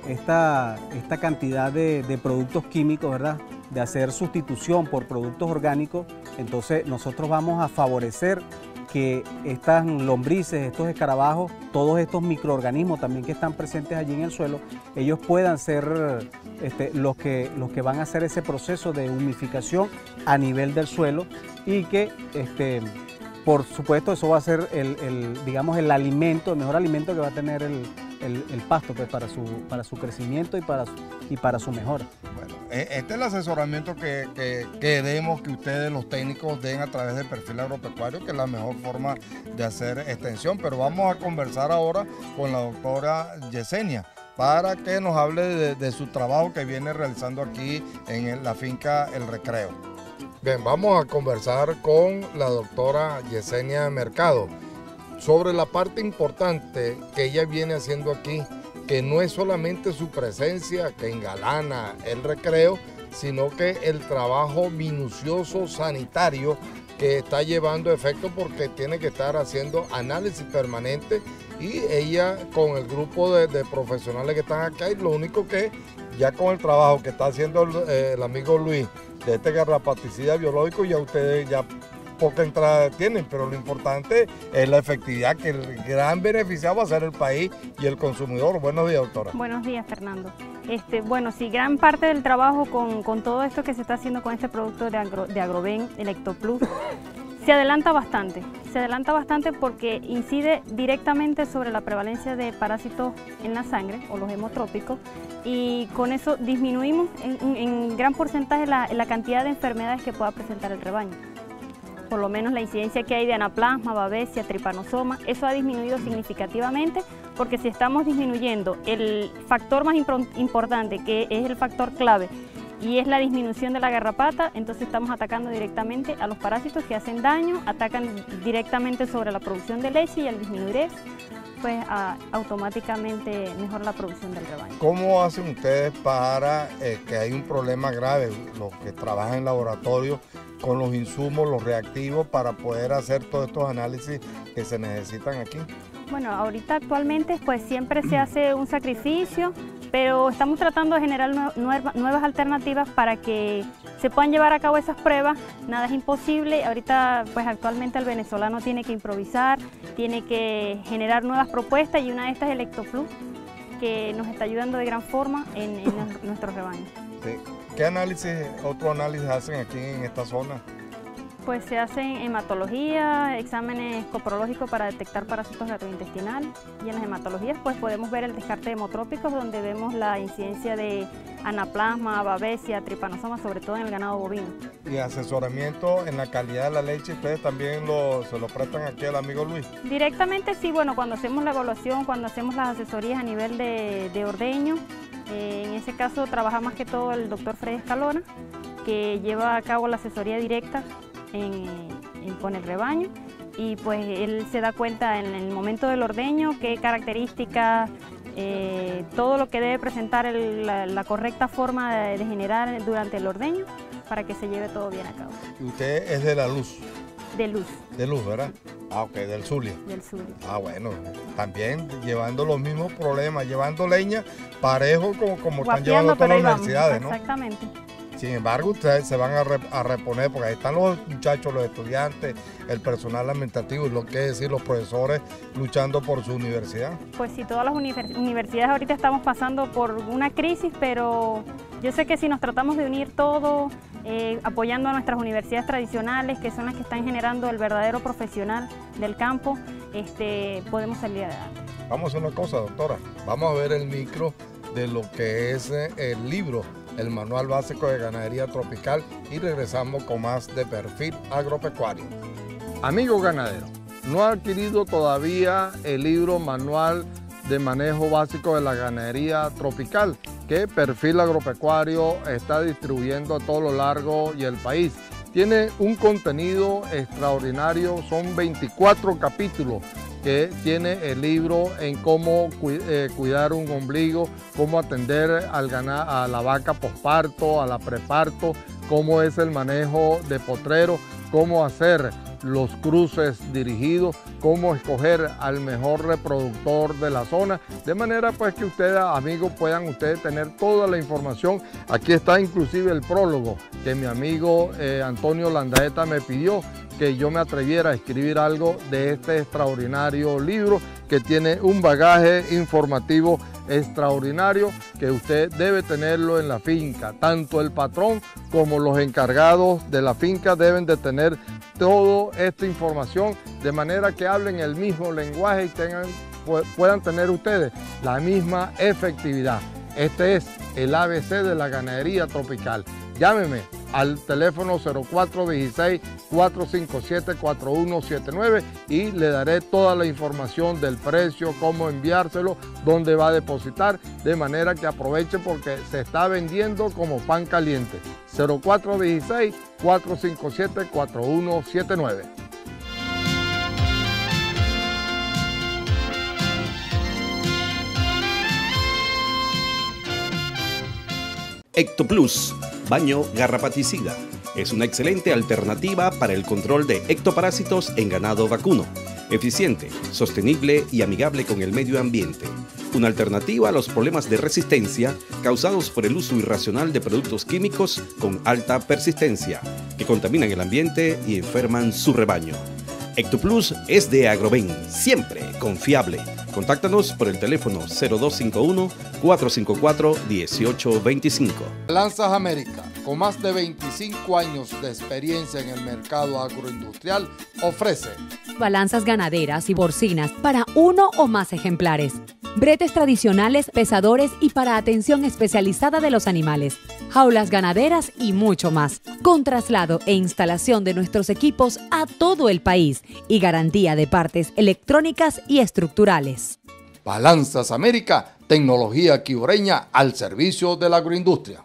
Speaker 7: esta, esta cantidad de, de productos químicos, ¿verdad?, de hacer sustitución por productos orgánicos, entonces nosotros vamos a favorecer que estas lombrices, estos escarabajos, todos estos microorganismos también que están presentes allí en el suelo, ellos puedan ser este, los, que, los que van a hacer ese proceso de humificación a nivel del suelo, y que este, por supuesto eso va a ser el, el, digamos, el alimento, el mejor alimento que va a tener el, el, el pasto, pues, para, su, para su crecimiento y para su, y para su mejora.
Speaker 2: Bueno, este es el asesoramiento que, que queremos que ustedes, los técnicos, den a través del perfil agropecuario, que es la mejor forma de hacer extensión. Pero vamos a conversar ahora con la doctora Yesenia para que nos hable de, de su trabajo que viene realizando aquí en la finca El Recreo. Bien, vamos a conversar con la doctora Yesenia Mercado sobre la parte importante que ella viene haciendo aquí, que no es solamente su presencia que engalana El Recreo, sino que el trabajo minucioso sanitario que está llevando efecto, porque tiene que estar haciendo análisis permanente, y ella con el grupo de, de profesionales que están acá, y lo único que ya con el trabajo que está haciendo el, eh, el amigo Luis de este garrapaticida biológico, ya ustedes ya poca entrada tienen, pero lo importante es la efectividad, que el gran beneficiado va a ser el país y el consumidor. Buenos días, doctora.
Speaker 8: Buenos días, Fernando. Este, bueno, sí, gran parte del trabajo con, con todo esto que se está haciendo con este producto de, agro, de Agroven, Electoplus, se adelanta bastante. Se adelanta bastante porque incide directamente sobre la prevalencia de parásitos en la sangre o los hemotrópicos, y con eso disminuimos en, en gran porcentaje la, la cantidad de enfermedades que pueda presentar el rebaño. Por lo menos la incidencia que hay de anaplasma, babesia, tripanosoma, eso ha disminuido significativamente, porque si estamos disminuyendo el factor más importante, que es el factor clave, y es la disminución de la garrapata, entonces estamos atacando directamente a los parásitos que hacen daño, atacan directamente sobre la producción de leche, y al disminuir eso, pues a, automáticamente mejora la producción del rebaño.
Speaker 2: ¿Cómo hacen ustedes para eh, que hay un problema grave, los que trabajan en laboratorio, con los insumos, los reactivos, para poder hacer todos estos análisis que se necesitan aquí?
Speaker 8: Bueno, ahorita actualmente pues siempre se hace un sacrificio, pero estamos tratando de generar nuevas, nuevas alternativas para que se puedan llevar a cabo esas pruebas. Nada es imposible. Ahorita pues actualmente el venezolano tiene que improvisar, tiene que generar nuevas propuestas, y una de estas es Electoplus, que nos está ayudando de gran forma en, en nuestro rebaño.
Speaker 2: Sí. ¿Qué análisis, otro análisis hacen aquí en esta zona?
Speaker 8: Pues se hacen hematología, exámenes coprológicos para detectar parásitos gastrointestinales, y en las hematologías pues podemos ver el descarte de hemotrópicos, donde vemos la incidencia de anaplasma, babesia, tripanosoma, sobre todo en el ganado bovino.
Speaker 2: ¿Y asesoramiento en la calidad de la leche ustedes también lo, se lo prestan aquí al amigo Luis?
Speaker 8: Directamente sí, bueno, cuando hacemos la evaluación, cuando hacemos las asesorías a nivel de, de ordeño, eh, en ese caso trabaja más que todo el doctor Freddy Escalona, que lleva a cabo la asesoría directa En, en, con el rebaño, y pues él se da cuenta en el momento del ordeño qué características eh, todo lo que debe presentar el, la, la correcta forma de, de generar durante el ordeño para que se lleve todo bien a cabo.
Speaker 2: Y usted es de la luz.
Speaker 8: De luz.
Speaker 2: De luz, ¿verdad? Ah, ok, del Zulia.
Speaker 8: Del Zulia.
Speaker 2: Ah, bueno, también llevando los mismos problemas, llevando leña parejo como, como están llevando todas las universidades, ¿no?
Speaker 8: Exactamente.
Speaker 2: Sin embargo, ustedes se van a, re, a reponer, porque ahí están los muchachos, los estudiantes, el personal administrativo y lo que es decir, los profesores luchando por su universidad.
Speaker 8: Pues sí, todas las univers universidades ahorita estamos pasando por una crisis, pero yo sé que si nos tratamos de unir todo, eh, apoyando a nuestras universidades tradicionales, que son las que están generando el verdadero profesional del campo, este, podemos salir adelante.
Speaker 2: Vamos a hacer una cosa, doctora, vamos a ver el micro de lo que es el libro, el Manual Básico de Ganadería Tropical, y regresamos con más de Perfil Agropecuario. Amigo ganadero, ¿no ha adquirido todavía el libro Manual de Manejo Básico de la Ganadería Tropical que Perfil Agropecuario está distribuyendo a todo lo largo y el país? Tiene un contenido extraordinario, son veinticuatro capítulos que tiene el libro en cómo cu eh, cuidar un ombligo, cómo atender al a la vaca posparto, a la preparto, cómo es el manejo de potrero, cómo hacer los cruces dirigidos, cómo escoger al mejor reproductor de la zona, de manera pues que ustedes, amigos, puedan ustedes tener toda la información. Aquí está inclusive el prólogo que mi amigo eh, Antonio Landaeta me pidió que yo me atreviera a escribir algo de este extraordinario libro que tiene un bagaje informativo extraordinario que usted debe tenerlo en la finca. Tanto el patrón como los encargados de la finca deben de tener toda esta información de manera que hablen el mismo lenguaje y tengan, puedan tener ustedes la misma efectividad. Este es el A B C de la ganadería tropical. Llámeme al teléfono cero cuatro uno seis, cuatro cinco siete, cuatro uno siete nueve y le daré toda la información del precio, cómo enviárselo, dónde va a depositar, de manera que aproveche porque se está vendiendo como pan caliente. cero cuatro uno seis, cuatro cinco siete, cuatro uno siete nueve.
Speaker 6: Ectoplus, baño garrapaticida. Es una excelente alternativa para el control de ectoparásitos en ganado vacuno. Eficiente, sostenible y amigable con el medio ambiente. Una alternativa a los problemas de resistencia causados por el uso irracional de productos químicos con alta persistencia, que contaminan el ambiente y enferman su rebaño. Ectoplus es de Agroven, siempre confiable. Contáctanos por el teléfono cero dos cinco uno, cuatro cinco cuatro, uno ocho dos cinco.
Speaker 2: Balanzas América, con más de veinticinco años de experiencia en el mercado agroindustrial, ofrece
Speaker 5: balanzas ganaderas y porcinas para uno o más ejemplares, bretes tradicionales, pesadores y para atención especializada de los animales, jaulas ganaderas y mucho más, con traslado e instalación de nuestros equipos a todo el país y garantía de partes electrónicas y estructurales.
Speaker 2: Balanzas América, tecnología quiboreña al servicio de la agroindustria.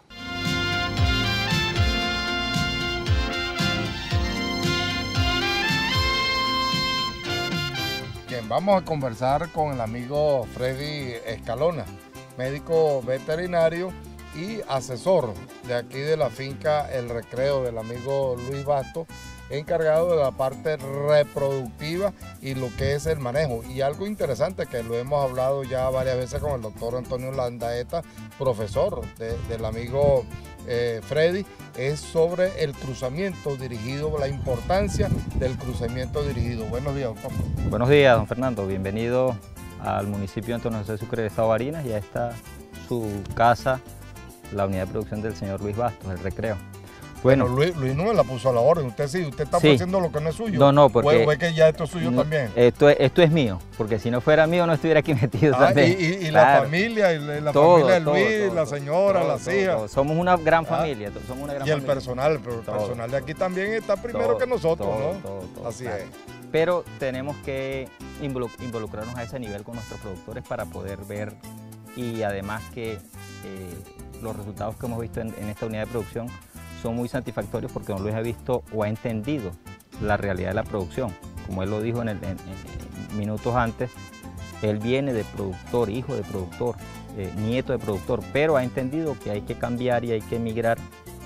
Speaker 2: Bien, vamos a conversar con el amigo Freddy Escalona, médico veterinario y asesor de aquí de la finca El Recreo del amigo Luis Bastos, encargado de la parte reproductiva y lo que es el manejo. Y algo interesante que lo hemos hablado ya varias veces con el doctor Antonio Landaeta, profesor de, del amigo eh, Freddy, es sobre el cruzamiento dirigido, la importancia del cruzamiento dirigido. Buenos días, doctor.
Speaker 9: Buenos días, don Fernando. Bienvenido al municipio de Antonio José Sucre del estado de Barinas. Ya está su casa, la unidad de producción del señor Luis Bastos, El Recreo.
Speaker 2: Bueno, bueno Luis, Luis no me la puso a la orden. Usted sí, usted está
Speaker 9: sí.
Speaker 2: haciendo lo que no es suyo.
Speaker 9: No, no, porque...
Speaker 2: ¿O es que ya esto es suyo
Speaker 9: no,
Speaker 2: también?
Speaker 9: Esto es, esto es mío, porque si no fuera mío no estuviera aquí metido
Speaker 2: ah,
Speaker 9: también.
Speaker 2: Y, y, y
Speaker 9: claro.
Speaker 2: la familia, y la
Speaker 9: todo,
Speaker 2: familia de Luis,
Speaker 9: todo, todo,
Speaker 2: la señora,
Speaker 9: todo,
Speaker 2: las
Speaker 9: todo,
Speaker 2: hijas.
Speaker 9: Todo. Somos una gran familia, ah, somos una gran
Speaker 2: Y el
Speaker 9: familia.
Speaker 2: personal, pero el
Speaker 9: todo.
Speaker 2: personal de aquí también está primero
Speaker 9: todo,
Speaker 2: que nosotros,
Speaker 9: todo,
Speaker 2: ¿no?
Speaker 9: Todo, todo,
Speaker 2: Así
Speaker 9: claro.
Speaker 2: es.
Speaker 9: Pero tenemos que involucrarnos a ese nivel con nuestros productores para poder ver y además que eh, los resultados que hemos visto en, en esta unidad de producción son muy satisfactorios porque don Luis ha visto o ha entendido la realidad de la producción. Como él lo dijo en, el, en, en minutos antes, Él viene de productor, hijo de productor, eh, nieto de productor, pero ha entendido que hay que cambiar y hay que migrar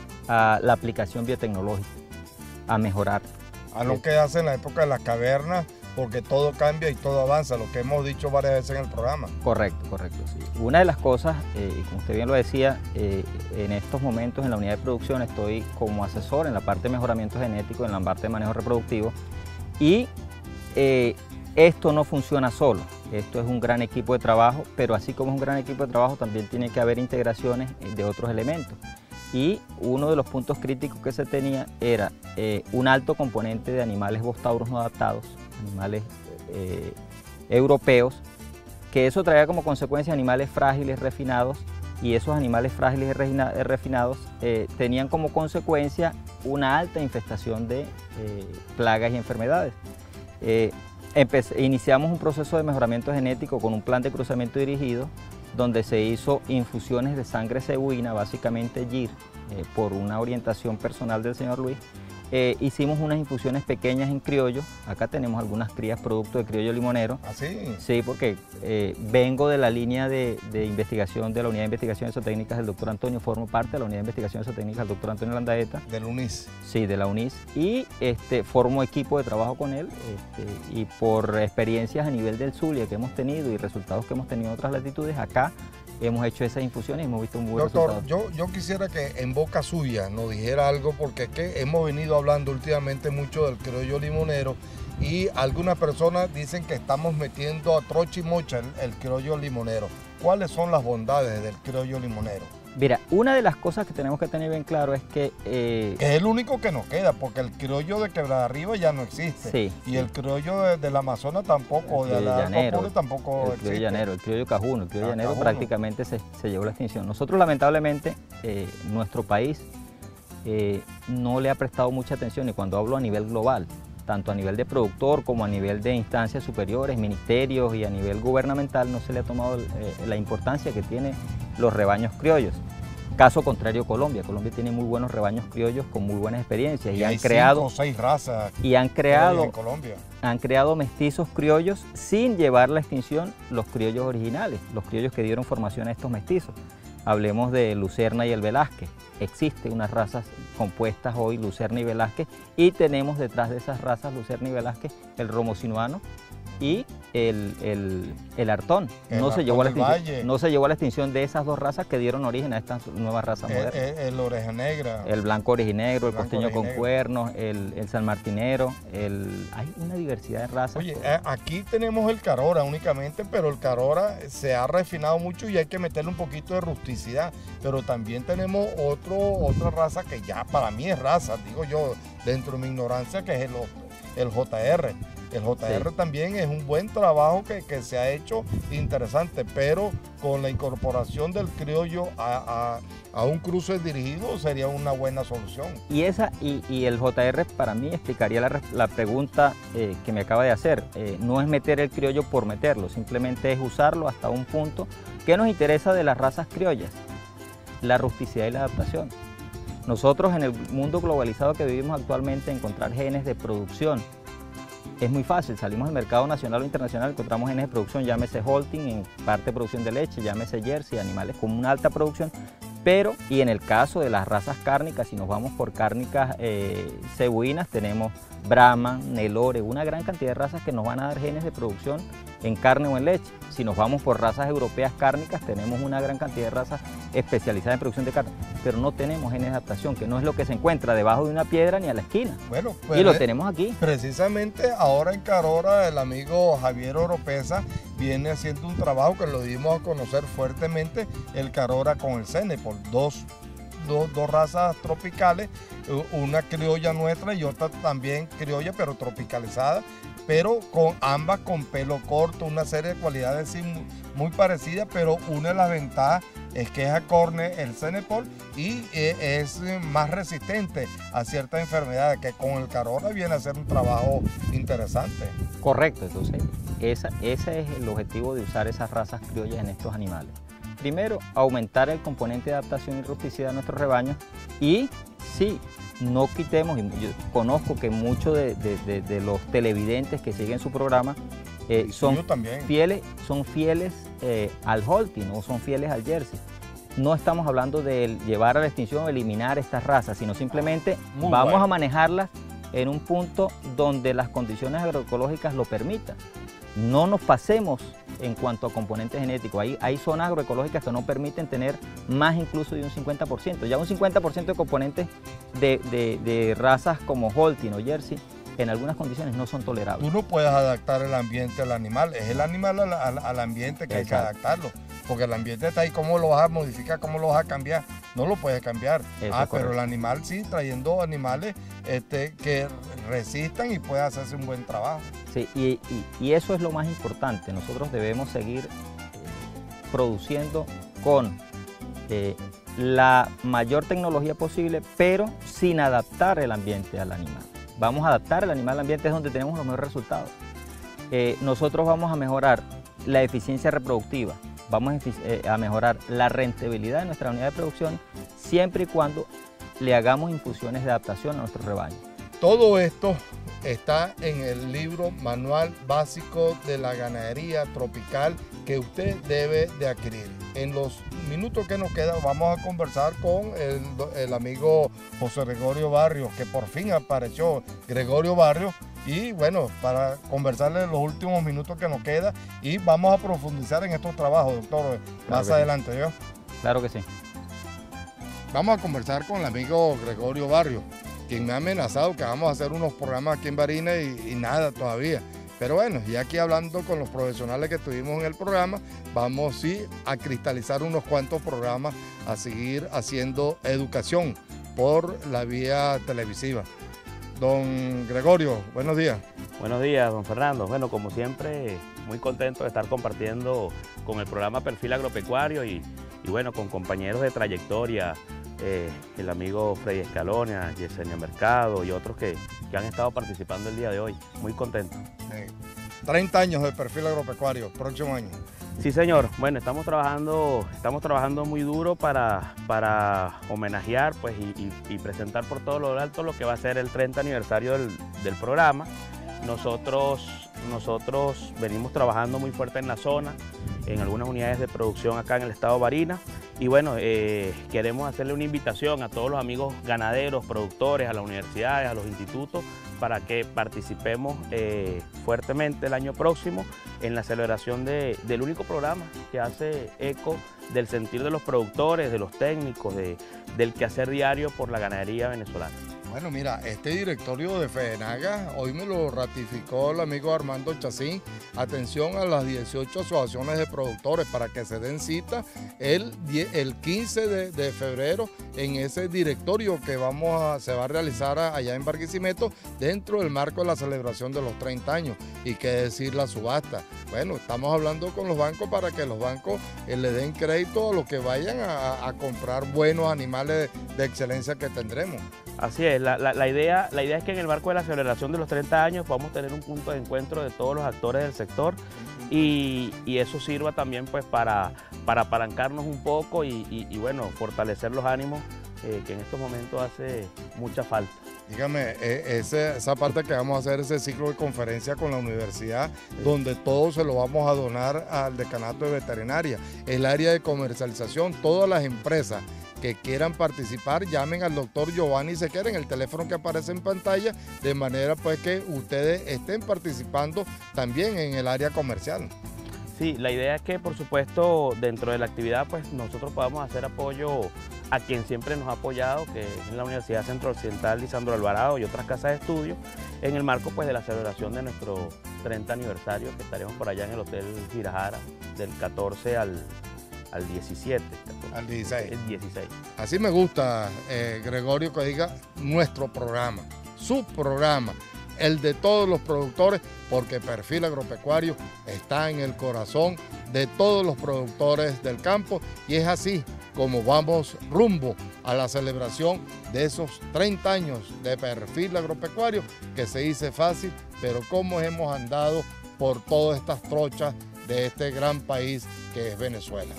Speaker 9: a la aplicación biotecnológica, a mejorar.
Speaker 2: A lo que hace en la época de las cavernas, porque todo cambia y todo avanza, lo que hemos dicho varias veces en el programa.
Speaker 9: Correcto, correcto, sí. Una de las cosas, eh, como usted bien lo decía, eh, en estos momentos en la unidad de producción estoy como asesor en la parte de mejoramiento genético, en la parte de manejo reproductivo, y eh, esto no funciona solo, esto es un gran equipo de trabajo, pero así como es un gran equipo de trabajo, también tiene que haber integraciones de otros elementos. Y uno de los puntos críticos que se tenía era eh, un alto componente de animales bostauros no adaptados, animales eh, europeos, que eso traía como consecuencia animales frágiles refinados, y esos animales frágiles y refinados eh, tenían como consecuencia una alta infestación de eh, plagas y enfermedades. Eh, iniciamos un proceso de mejoramiento genético con un plan de cruzamiento dirigido, donde se hizo infusiones de sangre cebuina, básicamente G I R, eh, por una orientación personal del señor Luis. Eh, hicimos unas infusiones pequeñas en criollo. Acá tenemos algunas crías producto de criollo limonero.
Speaker 2: ¿Ah, sí?
Speaker 9: Sí, porque eh, vengo de la línea de, de investigación de la Unidad de Investigaciones Zootécnicas del doctor Antonio, formo parte de la Unidad de Investigaciones Zootécnicas del doctor Antonio Landaeta.
Speaker 2: ¿Del UNIS?
Speaker 9: Sí, de la UNIS. Y este, formo equipo de trabajo con él, este, y por experiencias a nivel del Zulia que hemos tenido y resultados que hemos tenido en otras latitudes, acá hemos hecho esas infusiones y hemos visto un buen
Speaker 2: Doctor,
Speaker 9: resultado.
Speaker 2: Yo, yo quisiera que en boca suya nos dijera algo, porque es que hemos venido hablando últimamente mucho del criollo limonero y algunas personas dicen que estamos metiendo a trocha y mocha el, el criollo limonero. ¿Cuáles son las bondades del criollo limonero?
Speaker 9: Mira, una de las cosas que tenemos que tener bien claro es que... Eh,
Speaker 2: es el único que nos queda, porque el criollo de Quebrada Arriba ya no existe.
Speaker 9: Sí,
Speaker 2: y
Speaker 9: sí.
Speaker 2: el criollo de, del Amazonas tampoco,
Speaker 9: el
Speaker 2: de la
Speaker 9: llanero,
Speaker 2: Apure tampoco
Speaker 9: el
Speaker 2: existe.
Speaker 9: criollo llanero, el criollo cajuno, el criollo
Speaker 2: Ah,
Speaker 9: llanero
Speaker 2: cajuno.
Speaker 9: prácticamente se, se llevó a la extinción. Nosotros lamentablemente, eh, nuestro país eh, no le ha prestado mucha atención, y cuando hablo a nivel global, tanto a nivel de productor como a nivel de instancias superiores, ministerios y a nivel gubernamental, no se le ha tomado eh, la importancia que tienen los rebaños criollos. Caso contrario Colombia. Colombia tiene muy buenos rebaños criollos con muy buenas experiencias y,
Speaker 2: y
Speaker 9: han
Speaker 2: hay
Speaker 9: creado
Speaker 2: cinco o seis razas
Speaker 9: y han creado
Speaker 2: en Colombia.
Speaker 9: han creado mestizos criollos sin llevar a la extinción los criollos originales, los criollos que dieron formación a estos mestizos. Hablemos de Lucerna y el Velázquez. Existen unas razas compuestas hoy, Lucerna y Velázquez, y tenemos detrás de esas razas, Lucerna y Velázquez, el romo sinuano y el, el, el artón.
Speaker 2: El
Speaker 9: no, se
Speaker 2: artón
Speaker 9: llevó a la
Speaker 2: del
Speaker 9: extinción,
Speaker 2: Valle.
Speaker 9: no se llevó a la extinción de esas dos razas que dieron origen a estas nuevas razas
Speaker 2: El,
Speaker 9: modernas.
Speaker 2: el, el oreja negra.
Speaker 9: El blanco orijinegro, el
Speaker 2: Blanco
Speaker 9: costeño con
Speaker 2: orijinegro.
Speaker 9: cuernos, el, el sanmartinero, el... hay una diversidad de razas.
Speaker 2: Oye, eh, aquí tenemos el carora únicamente, pero el carora se ha refinado mucho y hay que meterle un poquito de rusticidad. Pero también tenemos otro, otra raza que ya para mí es raza, digo yo, dentro de mi ignorancia, que es el, el J R. El J R sí. También es un buen trabajo que, que se ha hecho interesante, pero con la incorporación del criollo a, a, a un cruce dirigido sería una buena solución.
Speaker 9: Y, esa, y, y el J R para mí explicaría la, la pregunta eh, que me acaba de hacer. Eh, no es meter el criollo por meterlo, simplemente es usarlo hasta un punto. ¿Qué nos interesa de las razas criollas? La rusticidad y la adaptación. Nosotros en el mundo globalizado que vivimos actualmente, encontrar genes de producción es muy fácil. Salimos al mercado nacional o internacional, encontramos genes de producción, llámese Holting, en parte de producción de leche, llámese Jersey, animales con una alta producción, pero, y en el caso de las razas cárnicas, si nos vamos por cárnicas eh, cebuinas, tenemos Brahman, Nelore, una gran cantidad de razas que nos van a dar genes de producción en carne o en leche. Si nos vamos por razas europeas cárnicas, tenemos una gran cantidad de razas especializadas en producción de carne, pero no tenemos genes de adaptación, que no es lo que se encuentra debajo de una piedra ni a la esquina.
Speaker 2: Bueno, pues,
Speaker 9: y lo tenemos aquí.
Speaker 2: Precisamente ahora en Carora, el amigo Javier Oropesa viene haciendo un trabajo que lo dimos a conocer fuertemente, el Carora con el Cenepol, dos Dos, dos razas tropicales, una criolla nuestra y otra también criolla pero tropicalizada, pero con ambas con pelo corto, una serie de cualidades sí, muy, muy parecidas, pero una de las ventajas es que es acorne el Cenepol y es más resistente a ciertas enfermedades, que con el Carora viene a hacer un trabajo interesante.
Speaker 9: Correcto, entonces esa, ese es el objetivo de usar esas razas criollas en estos animales. Primero, aumentar el componente de adaptación y rusticidad de nuestros rebaños y sí, no quitemos, y yo conozco que muchos de, de, de, de los televidentes que siguen su programa eh, son,
Speaker 2: también.
Speaker 9: fieles, son fieles eh, al Holstein o son fieles al Jersey. No estamos hablando de llevar a la extinción o eliminar estas razas, sino simplemente
Speaker 2: Muy
Speaker 9: vamos
Speaker 2: bueno.
Speaker 9: a manejarlas en un punto donde las condiciones agroecológicas lo permitan. No nos pasemos en cuanto a componentes genéticos. Hay, hay zonas agroecológicas que no permiten tener más incluso de un cincuenta por ciento. Ya un cincuenta por ciento de componentes de, de, de razas como Holstein o Jersey en algunas condiciones no son tolerables.
Speaker 2: Tú no puedes adaptar el ambiente al animal, es el animal al, al, al ambiente que
Speaker 9: Exacto.
Speaker 2: hay que adaptarlo. Porque el ambiente está ahí, ¿cómo lo vas a modificar? ¿Cómo lo vas a cambiar? No lo puedes cambiar.
Speaker 9: Eso
Speaker 2: ah,
Speaker 9: es
Speaker 2: pero
Speaker 9: correcto.
Speaker 2: el animal sí, trayendo animales este, que resistan y puedan hacerse un buen trabajo.
Speaker 9: Sí, y, y, y eso es lo más importante. Nosotros debemos seguir eh, produciendo con eh, la mayor tecnología posible, pero sin adaptar el ambiente al animal. Vamos a adaptar el animal al ambiente, es donde tenemos los mejores resultados. Eh, nosotros vamos a mejorar la eficiencia reproductiva, vamos a, eh, a mejorar la rentabilidad de nuestra unidad de producción, siempre y cuando le hagamos infusiones de adaptación a nuestro rebaño.
Speaker 2: Todo esto está en el libro Manual Básico de la Ganadería Tropical que usted debe de adquirir. En los minutos que nos quedan vamos a conversar con el, el amigo José Gregorio Barrios, que por fin apareció Gregorio Barrios, y bueno, para conversarle en los últimos minutos que nos queda y vamos a profundizar en estos trabajos, doctor, más
Speaker 9: Claro
Speaker 2: adelante.
Speaker 9: sí.
Speaker 2: ¿yo?
Speaker 9: Claro que sí.
Speaker 2: Vamos a conversar con el amigo Gregorio Barrios, quien me ha amenazado que vamos a hacer unos programas aquí en Barinas y, y nada todavía. Pero bueno, ya aquí hablando con los profesionales que tuvimos en el programa, vamos sí a cristalizar unos cuantos programas, a seguir haciendo educación por la vía televisiva. Don Gregorio, buenos días.
Speaker 10: Buenos días, don Fernando. Bueno, como siempre, muy contento de estar compartiendo con el programa Perfil Agropecuario y, y bueno, con compañeros de trayectoria, eh, el amigo Freddy Escalonia, Yesenia Mercado y otros que, que han estado participando el día de hoy. Muy contento.
Speaker 2: Eh, treinta años de Perfil Agropecuario, próximo año.
Speaker 10: Sí, señor. Bueno, estamos trabajando, estamos trabajando muy duro para, para homenajear pues, y, y, y presentar por todo lo alto lo que va a ser el treinta aniversario del, del programa. Nosotros, nosotros venimos trabajando muy fuerte en la zona, en algunas unidades de producción acá en el estado de Barinas. Y bueno, eh, queremos hacerle una invitación a todos los amigos ganaderos, productores, a las universidades, a los institutos, para que participemos eh, fuertemente el año próximo en la celebración de, del único programa que hace eco del sentir de los productores, de los técnicos, de, del quehacer diario por la ganadería venezolana.
Speaker 2: Bueno, mira, este directorio de FEDENAGA hoy me lo ratificó el amigo Armando Chacín. Atención a las dieciocho asociaciones de productores para que se den cita el, el quince de febrero en ese directorio que vamos a, se va a realizar allá en Barquisimeto dentro del marco de la celebración de los treinta años. Y qué decir la subasta. Bueno, estamos hablando con los bancos para que los bancos eh, le den crédito a los que vayan a, a comprar buenos animales de, de excelencia que tendremos.
Speaker 10: Así es, la, la, la, idea, la idea es que en el marco de la celebración de los treinta años vamos a tener un punto de encuentro de todos los actores del sector y, y eso sirva también pues para, para apalancarnos un poco y, y, y bueno, fortalecer los ánimos eh, que en estos momentos hace mucha falta.
Speaker 2: Dígame, ese, esa parte que vamos a hacer, ese ciclo de conferencia con la universidad, sí, donde todo se lo vamos a donar al decanato de veterinaria, el área de comercialización, todas las empresas que quieran participar, llamen al doctor Giovanni Sequera en el teléfono que aparece en pantalla, de manera pues que ustedes estén participando también en el área comercial.
Speaker 10: Sí, la idea es que por supuesto dentro de la actividad pues nosotros podamos hacer apoyo a quien siempre nos ha apoyado, que es la Universidad Centro Occidental Lisandro Alvarado y otras casas de estudio, en el marco pues de la celebración de nuestro treinta aniversario, que estaremos por allá en el Hotel Girajara del catorce al, al diecisiete.
Speaker 2: Al dieciséis.
Speaker 10: El dieciséis.
Speaker 2: Así me gusta, eh, Gregorio, que diga nuestro programa, su programa, el de todos los productores, porque Perfil Agropecuario está en el corazón de todos los productores del campo y es así como vamos rumbo a la celebración de esos treinta años de Perfil Agropecuario, que se dice fácil, pero cómo hemos andado por todas estas trochas de este gran país que es Venezuela.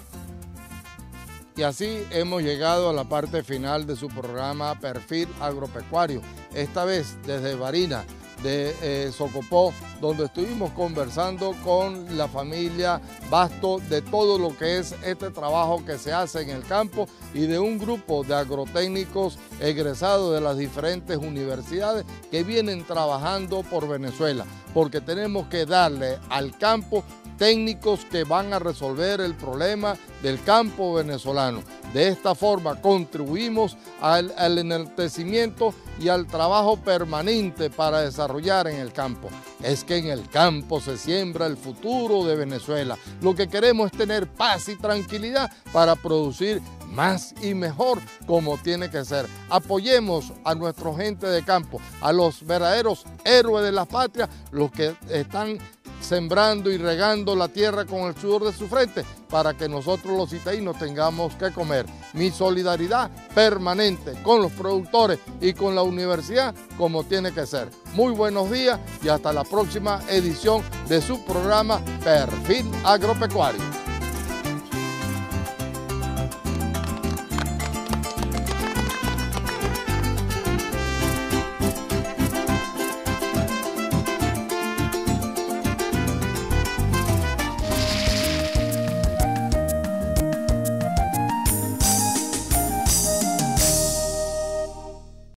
Speaker 2: Y así hemos llegado a la parte final de su programa Perfil Agropecuario, esta vez desde Barinas, de eh, Socopó, donde estuvimos conversando con la familia Basto de todo lo que es este trabajo que se hace en el campo y de un grupo de agrotécnicos egresados de las diferentes universidades que vienen trabajando por Venezuela, porque tenemos que darle al campo técnicos que van a resolver el problema del campo venezolano. De esta forma contribuimos al, al enaltecimiento y al trabajo permanente para desarrollar en el campo. Es que en el campo se siembra el futuro de Venezuela. Lo que queremos es tener paz y tranquilidad para producir más y mejor como tiene que ser. Apoyemos a nuestra gente de campo, a los verdaderos héroes de la patria, los que están sembrando y regando la tierra con el sudor de su frente para que nosotros los citaínos tengamos que comer. Mi solidaridad permanente con los productores y con la universidad como tiene que ser. Muy buenos días y hasta la próxima edición de su programa Perfil Agropecuario.